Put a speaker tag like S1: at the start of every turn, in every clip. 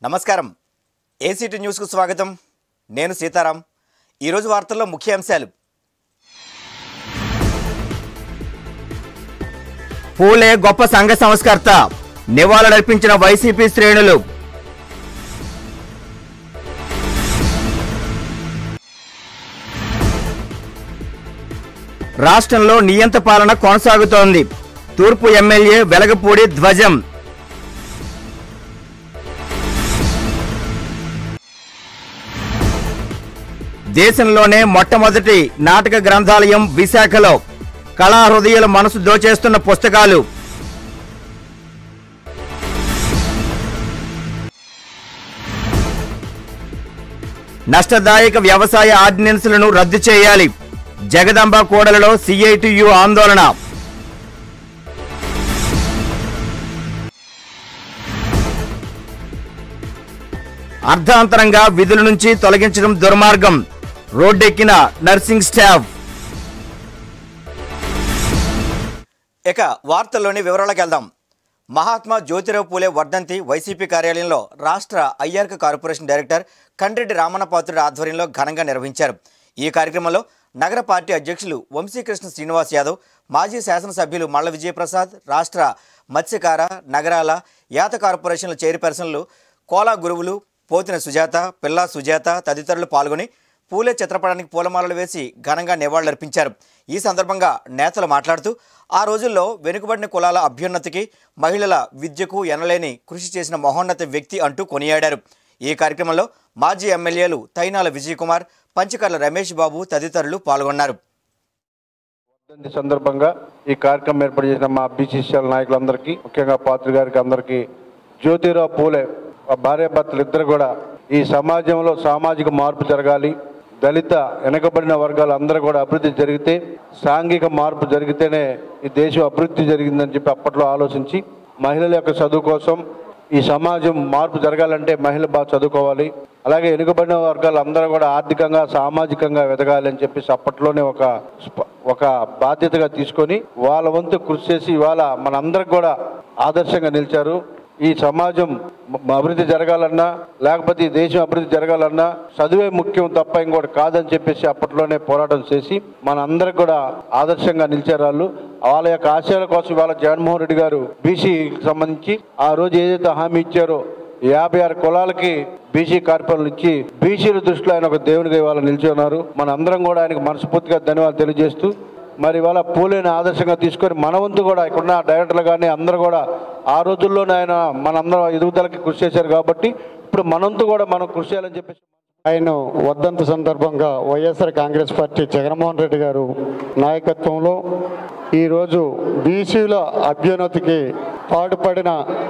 S1: నమస్కారం ACT news కు స్వాగతం నేను సీతారాం ఈ రోజు వార్తల్లో ముఖ్య అంశాలు పూలే గొప్ప సంఘ సంస్కర్త నివాళులర్పించిన వైసీపీ శ్రేణులు రాష్ట్రంలో నియంత పాలన కొనసాగుతోంది తూర్పు ఎమ్మెల్యే వెలగపూడి ధ్వజం దేశంలోనే మొట్టమొదటి నాటక గ్రంథాలయం విశాఖలో కళా హృదయాల మనసు దోచేస్తున్న పుస్తకాలు నష్టదాయక వ్యవసాయ ఆర్డినెన్స్లను రద్దు చేయాలి జగదాంబ కోడలలో సిఐటియు ఆందోళన అర్ధాంతరంగా విధుల నుంచి తొలగించడం దుర్మార్గం రోడ్డెక్కిన నర్సింగ్ స్టాఫ్ ఇక వార్తల్లోని వివరాలకు వెళ్దాం మహాత్మా జ్యోతిరావు పూలే వర్ధంతి వైసీపీ కార్యాలయంలో రాష్ట్ర ఐఆర్క కార్పొరేషన్ డైరెక్టర్ కండ్రెడ్డి రామన్నపాత్రుడి ఆధ్వర్యంలో ఘనంగా నిర్వహించారు ఈ కార్యక్రమంలో నగర పార్టీ అధ్యక్షులు వంశీకృష్ణ శ్రీనివాస్ యాదవ్ మాజీ శాసనసభ్యులు మల్ల విజయప్రసాద్ రాష్ట్ర మత్స్యకార నగరాల యాత కార్పొరేషన్ల చైర్పర్సన్లు కోలా గురువులు పోతిన సుజాత పిల్లా సుజాత తదితరులు పాల్గొని పూలే చిత్రపటానికి పూలమాలలు వేసి ఘనంగా నివాళులర్పించారు ఈ సందర్భంగా నేతలు మాట్లాడుతూ ఆ రోజుల్లో వెనుకబడిన కులాల అభ్యున్నతికి మహిళల విద్యకు ఎనలేని కృషి చేసిన మహోన్నత వ్యక్తి అంటూ కొనియాడారు ఈ కార్యక్రమంలో మాజీ ఎమ్మెల్యేలు తైనాల విజయ్ కుమార్ పంచకర్ల రమేష్ బాబు తదితరులు పాల్గొన్నారు
S2: సందర్భంగా ఈ కార్యక్రమం ఏర్పాటు చేసిన మా బీసీసీఎల్ నాయకులందరికీ ముఖ్యంగా పాత్రి గారికి అందరికీ జ్యోతిరావు పూలే భార్యాభర్తలు ఇద్దరు కూడా ఈ సమాజంలో సామాజిక మార్పు జరగాలి దళిత వెనకబడిన వర్గాలు అందరూ కూడా అభివృద్ధి జరిగితే సాంఘిక మార్పు జరిగితేనే ఈ దేశం అభివృద్ధి జరిగిందని చెప్పి అప్పట్లో ఆలోచించి మహిళల యొక్క చదువు కోసం ఈ సమాజం మార్పు జరగాలంటే మహిళలు బాగా చదువుకోవాలి అలాగే వెనుకబడిన వర్గాలు అందరూ కూడా ఆర్థికంగా సామాజికంగా ఎదగాలి అని చెప్పేసి అప్పట్లోనే ఒక బాధ్యతగా తీసుకొని వాళ్ళ వంతు కృషి చేసి ఇవాళ మనందరికి కూడా ఆదర్శంగా నిలిచారు ఈ సమాజం అభివృద్ధి జరగాలన్నా లేకపోతే ఈ దేశం అభివృద్ధి జరగాలన్నా చదువే ముఖ్యం తప్ప ఇంకోటి కాదని చెప్పేసి అప్పట్లోనే పోరాటం చేసి మనందరికి కూడా ఆదర్శంగా నిలిచారు వాళ్ళ యొక్క ఆశయాల కోసం ఇవాళ జగన్మోహన్ రెడ్డి గారు బీసీకి సంబంధించి ఆ రోజు ఏదైతే హామీ ఇచ్చారో 56 కులాలకి బీసీ కార్పొరేషన్లు ఇచ్చి బీసీల దృష్టిలో ఆయన ఒక దేవునిగా ఇవాళ నిలిచి ఉన్నారు మనందరం కూడా ఆయనకు మనస్ఫూర్తిగా ధన్యవాదాలు తెలియజేస్తూ మరి ఇవాళ పూలేని ఆదర్శంగా తీసుకొని మన వంతు కూడా ఇక్కడున్న డైరెక్టర్లు కానీ అందరూ కూడా ఆ రోజుల్లోనే ఆయన మనందరం ఎదుగుదలకి కృషి చేశారు కాబట్టి ఇప్పుడు మనంతు కూడా మనం కృషి చేయాలని చెప్పేసి
S3: ఆయన వర్ధంతి సందర్భంగా వైఎస్ఆర్ కాంగ్రెస్ పార్టీ జగన్మోహన్ రెడ్డి గారు నాయకత్వంలో ఈరోజు బీసీల అభ్యున్నతికి పాటుపడిన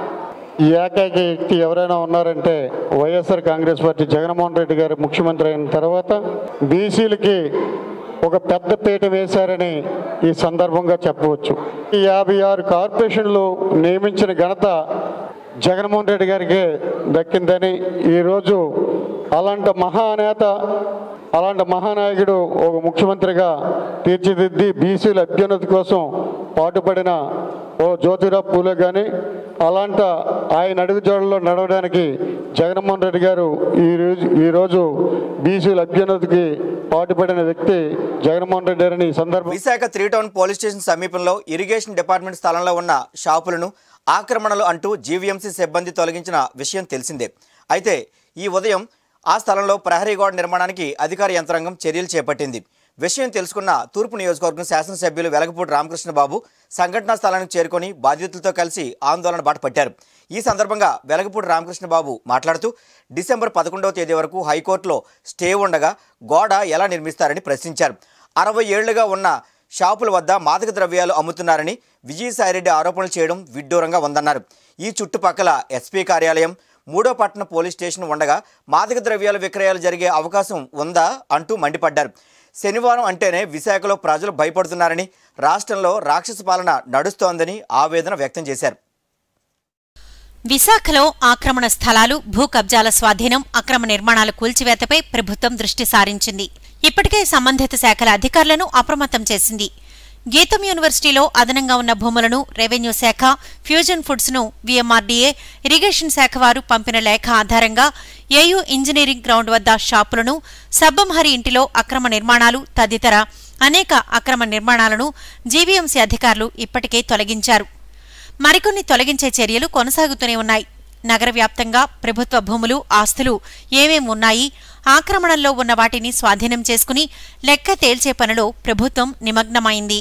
S3: ఏకైక వ్యక్తి ఎవరైనా ఉన్నారంటే వైఎస్ఆర్ కాంగ్రెస్ పార్టీ జగన్మోహన్ రెడ్డి గారు ముఖ్యమంత్రి అయిన తర్వాత బీసీలకి ఒక పెద్ద పీట వేశారని ఈ సందర్భంగా చెప్పవచ్చు ఈ 56 కార్పొరేషన్లు నియమించిన ఘనత జగన్మోహన్ రెడ్డి గారికి దక్కిందని ఈరోజు అలాంటి మహానేత అలాంటి మహానాయకుడు ఒక ముఖ్యమంత్రిగా తీర్చిదిద్ది బీసీల అభ్యున్నతి కోసం పాటుపడిన జ్యోతిరావు పూలే కానీ అలాంటి ఆయన అడుగుజాడల్లో నడవడానికి జగన్మోహన్ రెడ్డి గారు ఈరోజు బీసీల అభ్యున్నతికి పాటుపడిన వ్యక్తి జగన్మోహన్ రెడ్డి గారిని సందర్భం
S1: విశాఖ 3 టౌన్ పోలీస్ స్టేషన్ సమీపంలో ఇరిగేషన్ డిపార్ట్మెంట్ స్థలంలో ఉన్న షాపులను ఆక్రమణలు అంటూ జీవీఎంసీ సిబ్బంది తొలగించిన విషయం తెలిసిందే అయితే ఈ ఉదయం ఆ స్థలంలో ప్రహరీ గోడ నిర్మాణానికి అధికార యంత్రాంగం చర్యలు చేపట్టింది విషయం తెలుసుకున్న తూర్పు నియోజకవర్గం శాసనసభ్యులు వెలగపూడి రామకృష్ణబాబు సంఘటనా స్థలానికి చేరుకొని బాధితులతో కలిసి ఆందోళన బాట పట్టారు ఈ సందర్భంగా వెలగపూడి రామకృష్ణబాబు మాట్లాడుతూ డిసెంబర్ 11వ తేదీ వరకు హైకోర్టులో స్టే ఉండగా గోడ ఎలా నిర్మిస్తారని ప్రశ్నించారు 60 ఏళ్లుగా ఉన్న షాపుల వద్ద మాదక ద్రవ్యాలు అమ్ముతున్నారని విజయసాయిరెడ్డి ఆరోపణలు చేయడం విడ్డూరంగా ఉందన్నారు ఈ చుట్టుపక్కల ఎస్పీ కార్యాలయం 3వ పట్టణ పోలీస్ స్టేషన్ ఉండగా మాదక ద్రవ్యాల విక్రయాలు జరిగే అవకాశం ఉందా అంటూ మండిపడ్డారు శనివారం అంటేనే విశాఖలో ప్రజలు భయపడుతున్నారని రాష్ట్రంలో రాక్షస పాలన నడుస్తోందని ఆవేదన వ్యక్తం చేశారు
S4: విశాఖలో ఆక్రమణ స్థలాలు భూ కబ్జాల స్వాధీనం అక్రమ నిర్మాణాల కూల్చివేతపై ప్రభుత్వం దృష్టి సారించింది ఇప్పటికే సంబంధిత శాఖల అధికారులను అప్రమత్తం చేసింది గీతం యూనివర్సిటీలో అదనంగా ఉన్న భూములను రెవెన్యూ శాఖ, ఫ్యూజన్ ఫుడ్స్ ను వీఎంఆర్డీఏ, ఇరిగేషన్ శాఖ వారు పంపిన లేఖ ఆధారంగా ఏయూ ఇంజనీరింగ్ గ్రౌండ్ వద్ద షాపులను, సబ్బంహరి ఇంటిలో అక్రమ నిర్మాణాలు తదితర అనేక అక్రమ నిర్మాణాలను జీవీఎంసీ అధికారులు ఇప్పటికే తొలగించారు. మరికొన్ని తొలగించే చర్యలు కొనసాగుతూనే ఉన్నాయి. నగర వ్యాప్తంగా ప్రభుత్వ భూములు, ఆస్తులు ఏమేం ఉన్నాయి, ఆక్రమణల్లో ఉన్న వాటిని స్వాధీనం చేసుకుని లెక్క తేల్చే పనిలో ప్రభుత్వం నిమగ్నమైంది.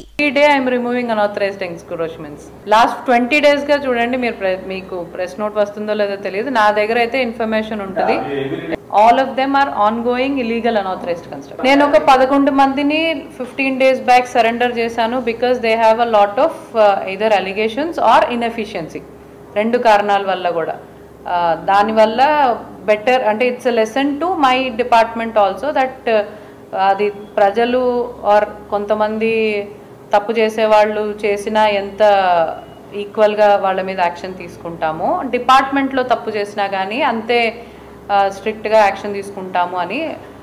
S5: లాస్ట్ 20 days గా చూడండి, మీకు ప్రెస్ నోట్ వస్తుందో లేదో తెలియదు, నా దగ్గర అయితే ఇన్ఫర్మేషన్ ఉంటుంది. All of them are ongoing illegal unauthorised construction. నేను ఒక 11 మందిని 15 days బ్యాక్ సరెండర్ చేశాను because they have a lot of either allegations or inefficiency. 2 కారణాల వల్ల కూడా దానివల్ల బెటర్ అంటే it's a lesson to my department also that అది ప్రజలు ఆర్ కొంతమంది తప్పు చేసేవాళ్ళు చేసినా ఎంత ఈక్వల్గా వాళ్ళ మీద యాక్షన్ తీసుకుంటామో, డిపార్ట్మెంట్లో తప్పు చేసినా కానీ అంతే స్ట్రిక్ట్గా యాక్షన్ తీసుకుంటాము అని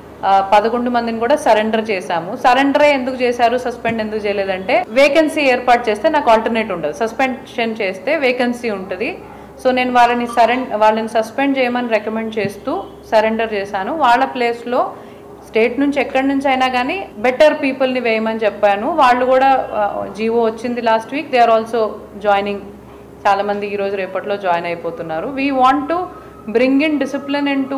S5: 11 మందిని కూడా సరెండర్ చేశాము. సరెండరే ఎందుకు చేశారు, సస్పెండ్ ఎందుకు చేయలేదంటే వేకెన్సీ ఏర్పాటు చేస్తే నాకు ఆల్టర్నేట్ ఉండదు, సస్పెన్షన్ చేస్తే వేకెన్సీ ఉంటుంది. సో నేను వాళ్ళని సస్పెండ్ చేయమని రికమెండ్ చేస్తూ సరెండర్ చేశాను. వాళ్ళ ప్లేస్లో స్టేట్ నుంచి ఎక్కడి నుంచి అయినా కానీ బెటర్ పీపుల్ని వేయమని చెప్పాను. వాళ్ళు కూడా జీవో వచ్చింది last week, they are also joining. చాలామంది ఈరోజు రేపట్లో జాయిన్ అయిపోతున్నారు. We want to bring in discipline into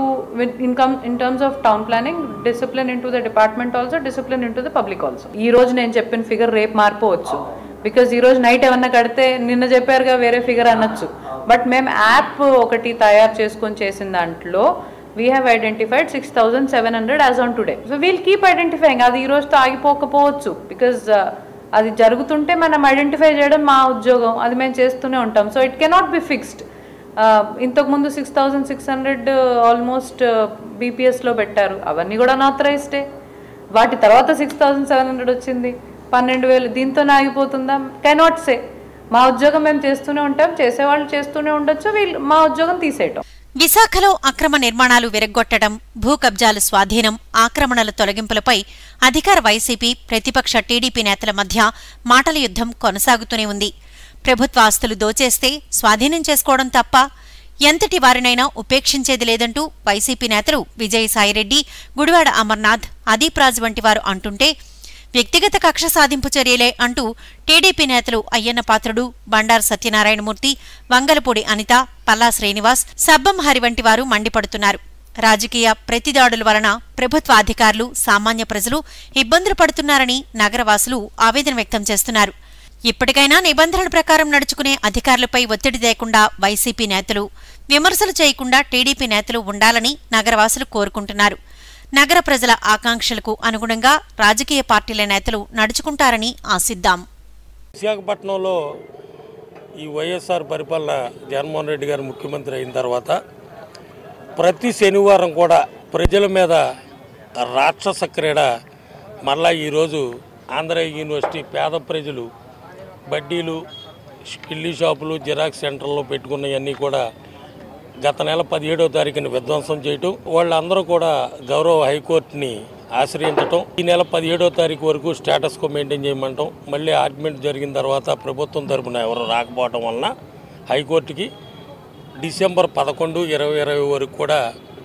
S5: in terms of town planning, discipline into the department also, discipline into the public also. ఈ రోజు నేను చెప్పిన ఫిగర్ రేపు మారిపోవచ్చు బికాజ్ ఈ రోజు నైట్ ఏమన్నా కడితే నిన్న చెప్పారుగా వేరే ఫిగర్ అనొచ్చు. బట్ మేము యాప్ ఒకటి తయారు చేసుకొని చేసిన దాంట్లో we have identified 6,700 as on today. So we'll keep identifying. అది ఈ రోజుతో ఆగిపోకపోవచ్చు బికాజ్ అది జరుగుతుంటే మనం ఐడెంటిఫై చేయడం మా ఉద్యోగం, అది మేము చేస్తూనే ఉంటాం. So it cannot be fixed. ఇంతకుముందు 6,600 ఆల్మోస్ట్ బీపీఎస్లో పెట్టారు, అవన్నీ కూడా అన్ఆథరైజ్డే. వాటి తర్వాత 6,700 వచ్చింది, 12,000. దీంతో ఆగిపోతుందా? Cannot say. మా ఉద్యోగం మేము చేస్తూనే ఉంటాం, చేసేవాళ్ళు చేస్తూనే ఉండొచ్చు, మా ఉద్యోగం తీసేయటం.
S4: విశాఖలో అక్రమ నిర్మాణాలు విరగ్గొట్టడం, భూ కబ్జాలు స్వాధీనం, ఆక్రమణల తొలగింపులపై అధికార వైసీపీ, ప్రతిపక్ష టీడీపీ నేతల మధ్య మాటల యుద్ధం కొనసాగుతూనే ఉంది. ప్రభుత్వ ఆస్తులు దోచేస్తే స్వాధీనం చేసుకోవడం తప్ప ఎంతటి వారినైనా ఉపేక్షించేది లేదంటూ వైసీపీ నేతలు విజయసాయిరెడ్డి, గుడివాడ అమర్నాథ్, అదీప్ రాజ్ వంటి వారు అంటుంటే, వ్యక్తిగత కక్ష సాధింపు చర్యలే అంటూ టీడీపీ నేతలు అయ్యన్నపాత్రుడు, బండారు సత్యనారాయణమూర్తి, వంగలపూడి అనిత, పల్లా శ్రీనివాస్, సబ్బంహరి వంటి వారు మండిపడుతున్నారు. రాజకీయ ప్రతిదాడుల వలన ప్రభుత్వ అధికారులు, సామాన్య ప్రజలు ఇబ్బందులు పడుతున్నారని నగరవాసులు ఆవేదన వ్యక్తం చేస్తున్నారు. ఇప్పటికైనా నిబంధనల ప్రకారం నడుచుకునే అధికారులపై ఒత్తిడి లేకుండా వైసీపీ నేతలు, విమర్శలు చేయకుండా టీడీపీ నేతలు ఉండాలని నగరవాసులు కోరుకుంటున్నారు. నగర ప్రజల ఆకాంక్షలకు అనుగుణంగా రాజకీయ పార్టీల నేతలు నడుచుకుంటారని ఆశిద్దాం.
S6: విశాఖపట్నంలో ఈ వైఎస్ఆర్ పరిపాలన జగన్మోహన్ రెడ్డి గారు ముఖ్యమంత్రి అయిన తర్వాత ప్రతి శనివారం కూడా ప్రజల మీద రాక్షస క్రీడ మళ్ళా ఈరోజు ఆంధ్ర యూనివర్సిటీ పేద ప్రజలు బడ్డీలు, కిల్లీ షాపులు, జిరాక్స్ సెంటర్లో పెట్టుకున్నవన్నీ కూడా గత నెల 17వ తారీఖున విధ్వంసం చేయటం, వాళ్ళందరూ కూడా గౌరవ హైకోర్టుని ఆశ్రయించటం, ఈ నెల 17వ తారీఖు వరకు స్టేటస్ కో మెయింటైన్ చేయమంటాం. మళ్ళీ ఆర్గ్యుమెంట్ జరిగిన తర్వాత ప్రభుత్వం తరపున ఎవరు రాకపోవడం వలన హైకోర్టుకి డిసెంబర్ 11, 2020 వరకు కూడా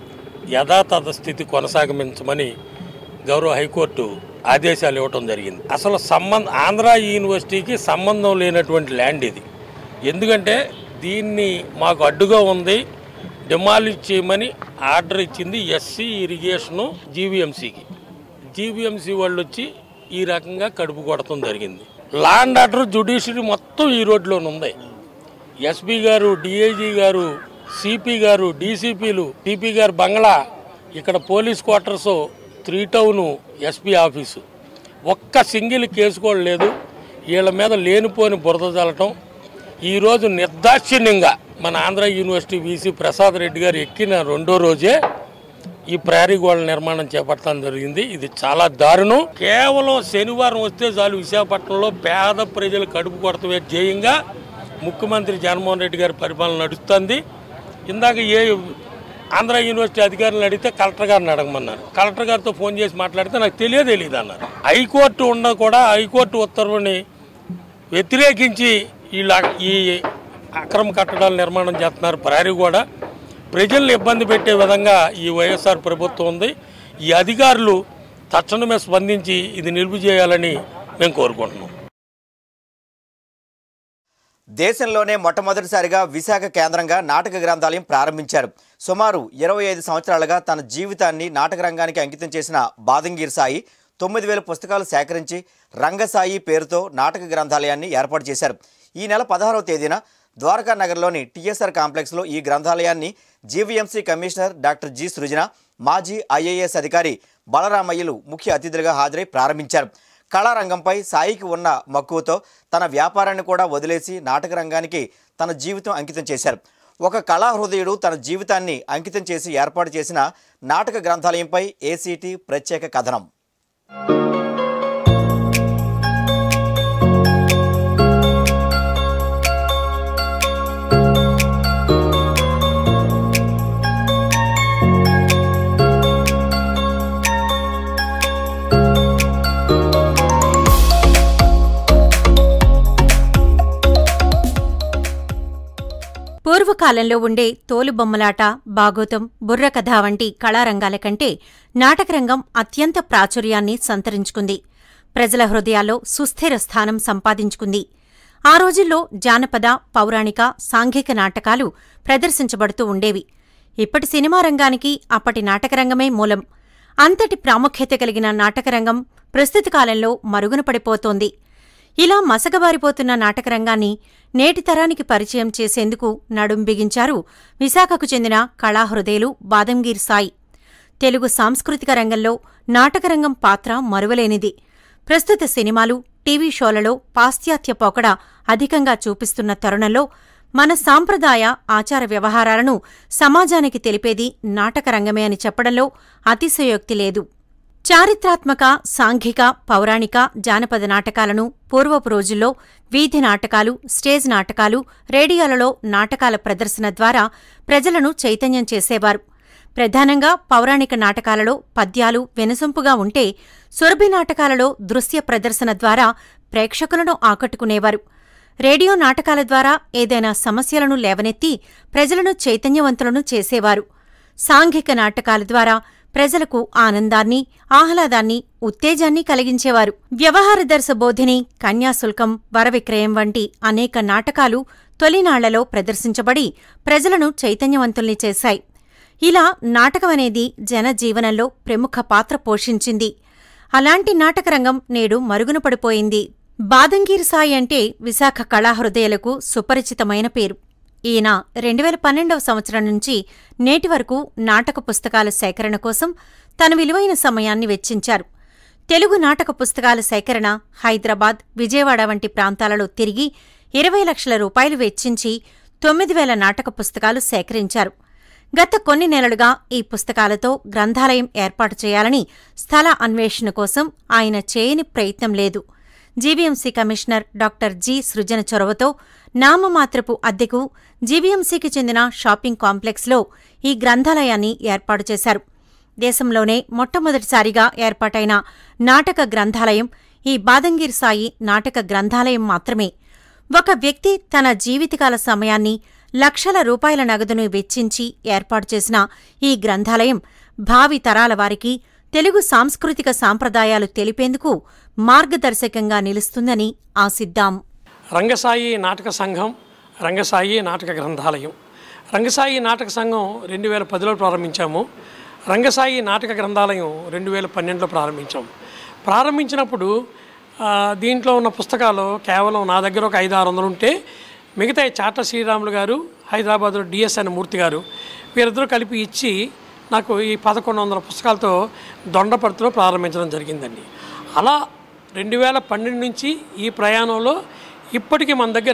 S6: యథాతథ స్థితి కొనసాగించమని గౌరవ హైకోర్టు ఆదేశాలు ఇవ్వటం జరిగింది. అసలు ఆంధ్ర యూనివర్సిటీకి సంబంధం లేనటువంటి ల్యాండ్ ఇది. ఎందుకంటే దీన్ని మాకు అడ్డుగా ఉంది, డిమాలిష్ చేయమని ఆర్డర్ ఇచ్చింది ఎస్సీ ఇరిగేషను జీవీఎంసీకి. జీవీఎంసీ వాళ్ళు వచ్చి ఈ రకంగా కడుపు కొడటం జరిగింది. లా అండ్ ఆర్డర్, జ్యుడిషియరీ మొత్తం ఈ రోడ్లోనే ఉంది. ఎస్పీ గారు, డిఐజీ గారు, సిపి గారు, డీసీపీలు, టీపీ గారు బంగ్లా, ఇక్కడ police quarters, 3 town SP office, ఒక్క సింగిల్ కేసు కూడా లేదు. వీళ్ళ మీద లేనిపోని బురద చల్లటం. ఈరోజు నిర్దాక్షిణ్యంగా మన ఆంధ్ర యూనివర్సిటీ వీసీ ప్రసాద్ రెడ్డి గారు ఎక్కిన 2వ రోజే ఈ ప్రహరీ గోడల నిర్మాణం చేపట్టడం జరిగింది. ఇది చాలా దారుణం. కేవలం శనివారం వస్తే చాలు విశాఖపట్నంలో పేద ప్రజలు కడుపు కొడతమే ధ్యేయంగా ముఖ్యమంత్రి జగన్మోహన్ రెడ్డి గారి పరిపాలన నడుస్తుంది. ఇందాక ఆంధ్ర యూనివర్సిటీ అధికారులను అడిగితే కలెక్టర్ గారిని అడగమన్నారు. కలెక్టర్ గారితో ఫోన్ చేసి మాట్లాడితే నాకు తెలియదు అన్నారు. హైకోర్టు ఉన్న కూడా హైకోర్టు ఉత్తర్వుని వ్యతిరేకించి వీళ్ళు ఈ అక్రమ కట్టడాలు నిర్మాణం చేస్తున్నారు. ప్రహరీ కూడా ప్రజల్ని ఇబ్బంది పెట్టే విధంగా ఈ వైఎస్ఆర్ ప్రభుత్వం ఉంది. ఈ అధికారులు తక్షణమే స్పందించి ఇది నిలుపు చేయాలని మేము కోరుకుంటున్నాం.
S1: దేశంలోనే మొట్టమొదటిసారిగా విశాఖ కేంద్రంగా నాటక గ్రంథాలయం ప్రారంభించారు. సుమారు 25 సంవత్సరాలుగా తన జీవితాన్ని నాటక రంగానికి అంకితం చేసిన బాదంగిరి సాయి 9,000 పుస్తకాలు సేకరించి రంగసాయి పేరుతో నాటక గ్రంథాలయాన్ని ఏర్పాటు చేశారు. ఈ నెల 16వ తేదీన ద్వారకా నగర్లోని టీఎస్ఆర్ కాంప్లెక్స్లో ఈ గ్రంథాలయాన్ని GVMC commissioner doctor G Srujana, మాజీ ఐఏఎస్ అధికారి బలరామయ్యలు ముఖ్య అతిథులుగా హాజరై ప్రారంభించారు. కళారంగంపై సాయికి ఉన్న మక్కువతో తన వ్యాపారాన్ని కూడా వదిలేసి నాటక రంగానికి తన జీవితం అంకితం చేశారు. ఒక కళాహృదయుడు తన జీవితాన్ని అంకితం చేసి ఏర్పాటు చేసిన నాటక గ్రంథాలయంపై ఏసీటీ ప్రత్యేక కథనం.
S4: పూర్వకాలంలో ఉండే తోలుబొమ్మలాట, భాగోతం, బుర్రకథ వంటి కళారంగాల కంటే నాటకరంగం అత్యంత ప్రాచుర్యాన్ని సంతరించుకుంది. ప్రజల హృదయాల్లో సుస్థిర స్థానం సంపాదించుకుంది. ఆ రోజుల్లో జానపద, పౌరాణిక, సాంఘిక నాటకాలు ప్రదర్శించబడుతూ ఉండేవి. ఇప్పటి సినిమా రంగానికి అప్పటి నాటకరంగమే మూలం. అంతటి ప్రాముఖ్యత కలిగిన నాటకరంగం ప్రస్తుత కాలంలో మరుగున పడిపోతోంది. ఇలా మసకబారిపోతున్న నాటకరంగాన్ని నేటి తరానికి పరిచయం చేసేందుకు నడుం బిగించారు విశాఖకు చెందిన కళాహృదయులు బాదంగిరి సాయి. తెలుగు సాంస్కృతిక రంగంలో నాటకరంగం పాత్ర మరువలేనిది. ప్రస్తుత సినిమాలు, టీవీ షోలలో పాశ్చాత్య పోకడ అధికంగా చూపిస్తున్న తరుణంలో మన సాంప్రదాయ ఆచార వ్యవహారాలను సమాజానికి తెలిపేది నాటకరంగమే అని చెప్పడంలో అతిశయోక్తి లేదు. చారిత్రాత్మక, సాంఘిక, పౌరాణిక, జానపద నాటకాలను పూర్వపు రోజుల్లో వీధి నాటకాలు, స్టేజ్ నాటకాలు, రేడియోలలో నాటకాల ప్రదర్శన ద్వారా ప్రజలను చైతన్యం చేసేవారు. ప్రధానంగా పౌరాణిక నాటకాలలో పద్యాలు వినసొంపుగా ఉంటే, సురభి నాటకాలలో దృశ్య ప్రదర్శన ద్వారా ప్రేక్షకులను ఆకట్టుకునేవారు. రేడియో నాటకాల ద్వారా ఏదైనా సమస్యలను లేవనెత్తి ప్రజలను చైతన్యవంతులను చేసేవారు. సాంఘిక నాటకాల ద్వారా ప్రజలకు ఆనందాన్ని, ఆహ్లాదాన్ని, ఉత్తేజాన్ని కలిగించేవారు. వ్యవహార దర్శ బోధిని, కన్యాశుల్కం, వరవిక్రయం వంటి అనేక నాటకాలు తొలినాళ్లలో ప్రదర్శించబడి ప్రజలను చైతన్యవంతుల్ని చేశాయి. ఇలా నాటకమనేది జనజీవనంలో ప్రముఖ పాత్ర పోషించింది. అలాంటి నాటకరంగం నేడు మరుగున పడిపోయింది. బాదంగిరి సాయి అంటే విశాఖ కళాహృదయులకు సుపరిచితమైన పేరు. ఈయన 2012వ సంవత్సరం నుంచి నేటి వరకు నాటక పుస్తకాల సేకరణ కోసం తన విలువైన సమయాన్ని వెచ్చించారు. తెలుగు నాటక పుస్తకాల సేకరణ హైదరాబాద్, విజయవాడ వంటి ప్రాంతాలలో తిరిగి 20 లక్షల రూపాయలు వెచ్చించి 9,000 నాటక పుస్తకాలు సేకరించారు. గత కొన్ని నెలలుగా ఈ పుస్తకాలతో గ్రంథాలయం ఏర్పాటు చేయాలని స్థల అన్వేషణ కోసం ఆయన చేయని ప్రయత్నం లేదు. GVMC commissioner doctor G Srujana చొరవతో నామమాత్రపు అద్దెకు జీవీఎంసీకి చెందిన షాపింగ్ కాంప్లెక్స్లో ఈ గ్రంథాలయాన్ని ఏర్పాటు చేశారు. దేశంలోనే మొట్టమొదటిసారిగా ఏర్పాటైన నాటక గ్రంథాలయం ఈ బాదంగిరి సాయి నాటక గ్రంథాలయం మాత్రమే. ఒక వ్యక్తి తన జీవితకాల సమయాన్ని, లక్షల రూపాయల నగదును వెచ్చించి ఏర్పాటు చేసిన ఈ గ్రంథాలయం భావి తరాల వారికి తెలుగు సాంస్కృతిక సాంప్రదాయాలు తెలిపేందుకు మార్గదర్శకంగా నిలుస్తుందని ఆశిద్దాం.
S7: రంగసాయి నాటక సంఘం, రంగసాయి నాటక గ్రంథాలయం. రంగసాయి నాటక సంఘం 2010లో ప్రారంభించాము. రంగసాయి నాటక గ్రంథాలయం 2012లో ప్రారంభించినప్పుడు దీంట్లో ఉన్న పుస్తకాలు కేవలం నా దగ్గర ఒక 500-600 ఉంటే, మిగతా చాట శ్రీరాములు గారు, హైదరాబాద్లో డిఎస్ అనే మూర్తి గారు, వీరిద్దరూ కలిపి ఇచ్చి నాకు ఈ 1100 పుస్తకాలతో దొండపర్తిలో ప్రారంభించడం జరిగిందండి. అలా 2012 నుంచి ఈ ప్రయాణంలో ఇప్పటికీ మన దగ్గర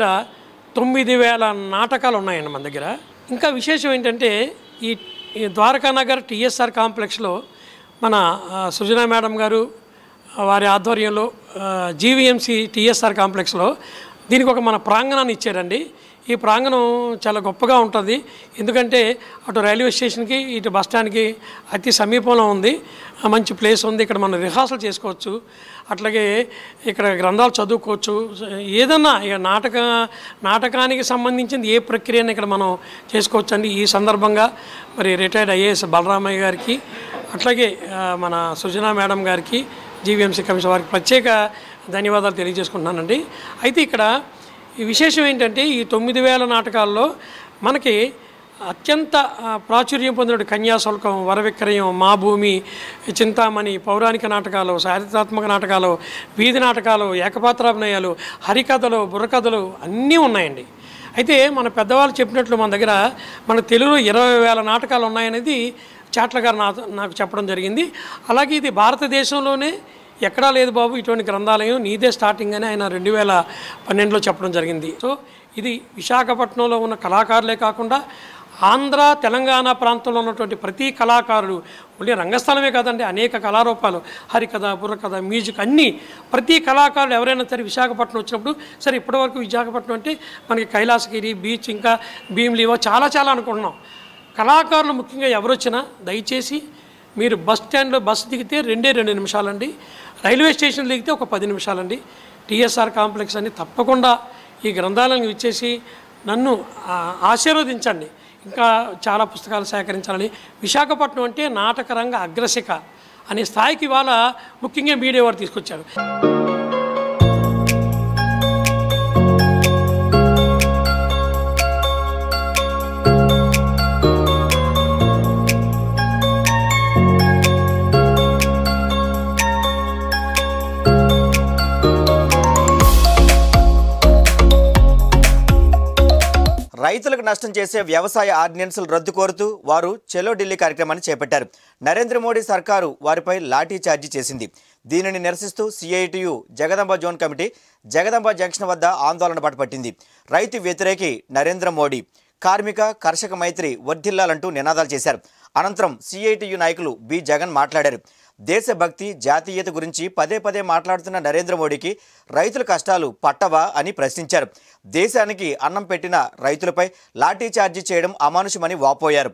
S7: 9,000 నాటకాలు ఉన్నాయండి మన దగ్గర. ఇంకా విశేషం ఏంటంటే ఈ ద్వారకానగర్ టీఎస్ఆర్ కాంప్లెక్స్లో మన సృజన మేడం గారు వారి ఆధ్వర్యంలో జీవీఎంసీ టీఎస్ఆర్ కాంప్లెక్స్లో దీనికి ఒక మన ప్రాంగణాన్ని ఇచ్చారండి. ఈ ప్రాంగణం చాలా గొప్పగా ఉంటుంది. ఎందుకంటే అటు రైల్వే స్టేషన్కి ఇటు బస్ స్టాండ్కి అతి సమీపంలో ఉంది. మంచి ప్లేస్ ఉంది. ఇక్కడ మనం రిహార్సల్ చేసుకోవచ్చు. అట్లాగే ఇక్కడ గ్రంథాలు చదువుకోవచ్చు. ఏదన్నా ఇక నాటకానికి సంబంధించింది ఏ ప్రక్రియను ఇక్కడ మనం చేసుకోవచ్చు అండి. ఈ సందర్భంగా మరి రిటైర్డ్ ఐఏఎస్ బలరామయ్య గారికి, అట్లాగే మన సుజనా మేడం గారికి, జీవీఎంసీ కమిషన్ వారికి ప్రత్యేక ధన్యవాదాలు తెలియజేసుకుంటున్నానండి. అయితే ఇక్కడ ఈ విశేషం ఏంటంటే ఈ 9000 నాటకాల్లో మనకి అత్యంత ప్రాచుర్యం పొందిన కన్యాశుల్కం, వరవిక్రయం, మా భూమి, చింతామణి, పౌరాణిక నాటకాలు, చారిత్రాత్మక నాటకాలు, వీధి నాటకాలు, ఏకపాత్రాభినయాలు, హరికథలు, బుర్రకథలు అన్నీ ఉన్నాయండి. అయితే మన పెద్దవాళ్ళు చెప్పినట్లు మన దగ్గర మన తెలుగులో 20,000 నాటకాలు ఉన్నాయనేది చాట్ల గారు నాకు చెప్పడం జరిగింది. అలాగే ఇది భారతదేశంలోనే ఎక్కడా లేదు బాబు ఇటువంటి గ్రంథాలయం, నీదే స్టార్టింగ్ అని ఆయన 2012లో చెప్పడం జరిగింది. సో ఇది విశాఖపట్నంలో ఉన్న కళాకారులే కాకుండా ఆంధ్ర, తెలంగాణ ప్రాంతంలో ఉన్నటువంటి ప్రతి కళాకారుడు, ఓన్లీ రంగస్థలమే కాదండి, అనేక కళారూపాలు, హరికథ, బుర్రకథ, మ్యూజిక్ అన్నీ ప్రతి కళాకారుడు ఎవరైనా సరే విశాఖపట్నం వచ్చినప్పుడు, సరే ఇప్పటివరకు విశాఖపట్నం అంటే మనకి కైలాసగిరి, బీచ్, ఇంకా భీమిలీవో చాలా అనుకుంటున్నాం. కళాకారులు ముఖ్యంగా ఎవరు వచ్చినా దయచేసి మీరు బస్ స్టాండ్లో బస్సు దిగితే 2 నిమిషాలండి, రైల్వే స్టేషన్ దిగితే ఒక 10 నిమిషాలండి. టీఎస్ఆర్ కాంప్లెక్స్ అని తప్పకుండా ఈ గ్రంథాలను ఇచ్చేసి నన్ను ఆశీర్వదించండి. ఇంకా చాలా పుస్తకాలు సేకరించాలని. విశాఖపట్నం అంటే నాటక రంగ అగ్రశిఖ అనే స్థాయికి ఇవాళ ముఖ్యంగా మీడియా వారు తీసుకొచ్చారు.
S1: రైతులకు నష్టం చేసే వ్యవసాయ ఆర్డినెన్సులు రద్దు కోరుతూ వారు చలో ఢిల్లీ కార్యక్రమాన్ని చేపట్టారు. నరేంద్ర మోడీ సర్కారు వారిపై లాఠీ చార్జీ చేసింది. దీనిని నిరసిస్తూ CITU Jagadamba zone committee Jagadamba junction వద్ద ఆందోళన పట్టింది. రైతు వ్యతిరేకి నరేంద్ర మోడీ, కార్మిక కర్షక మైత్రి వర్ధిల్లాలంటూ నినాదాలు చేశారు. అనంతరం సిఐటియు నాయకులు బి జగన్ మాట్లాడారు. దేశభక్తి, జాతీయత గురించి పదే మాట్లాడుతున్న నరేంద్ర మోడీకి రైతుల కష్టాలు పట్టవా అని ప్రశ్నించారు. దేశానికి అన్నం పెట్టిన రైతులపై లాఠీ చార్జీ చేయడం అమానుషమని వాపోయారు.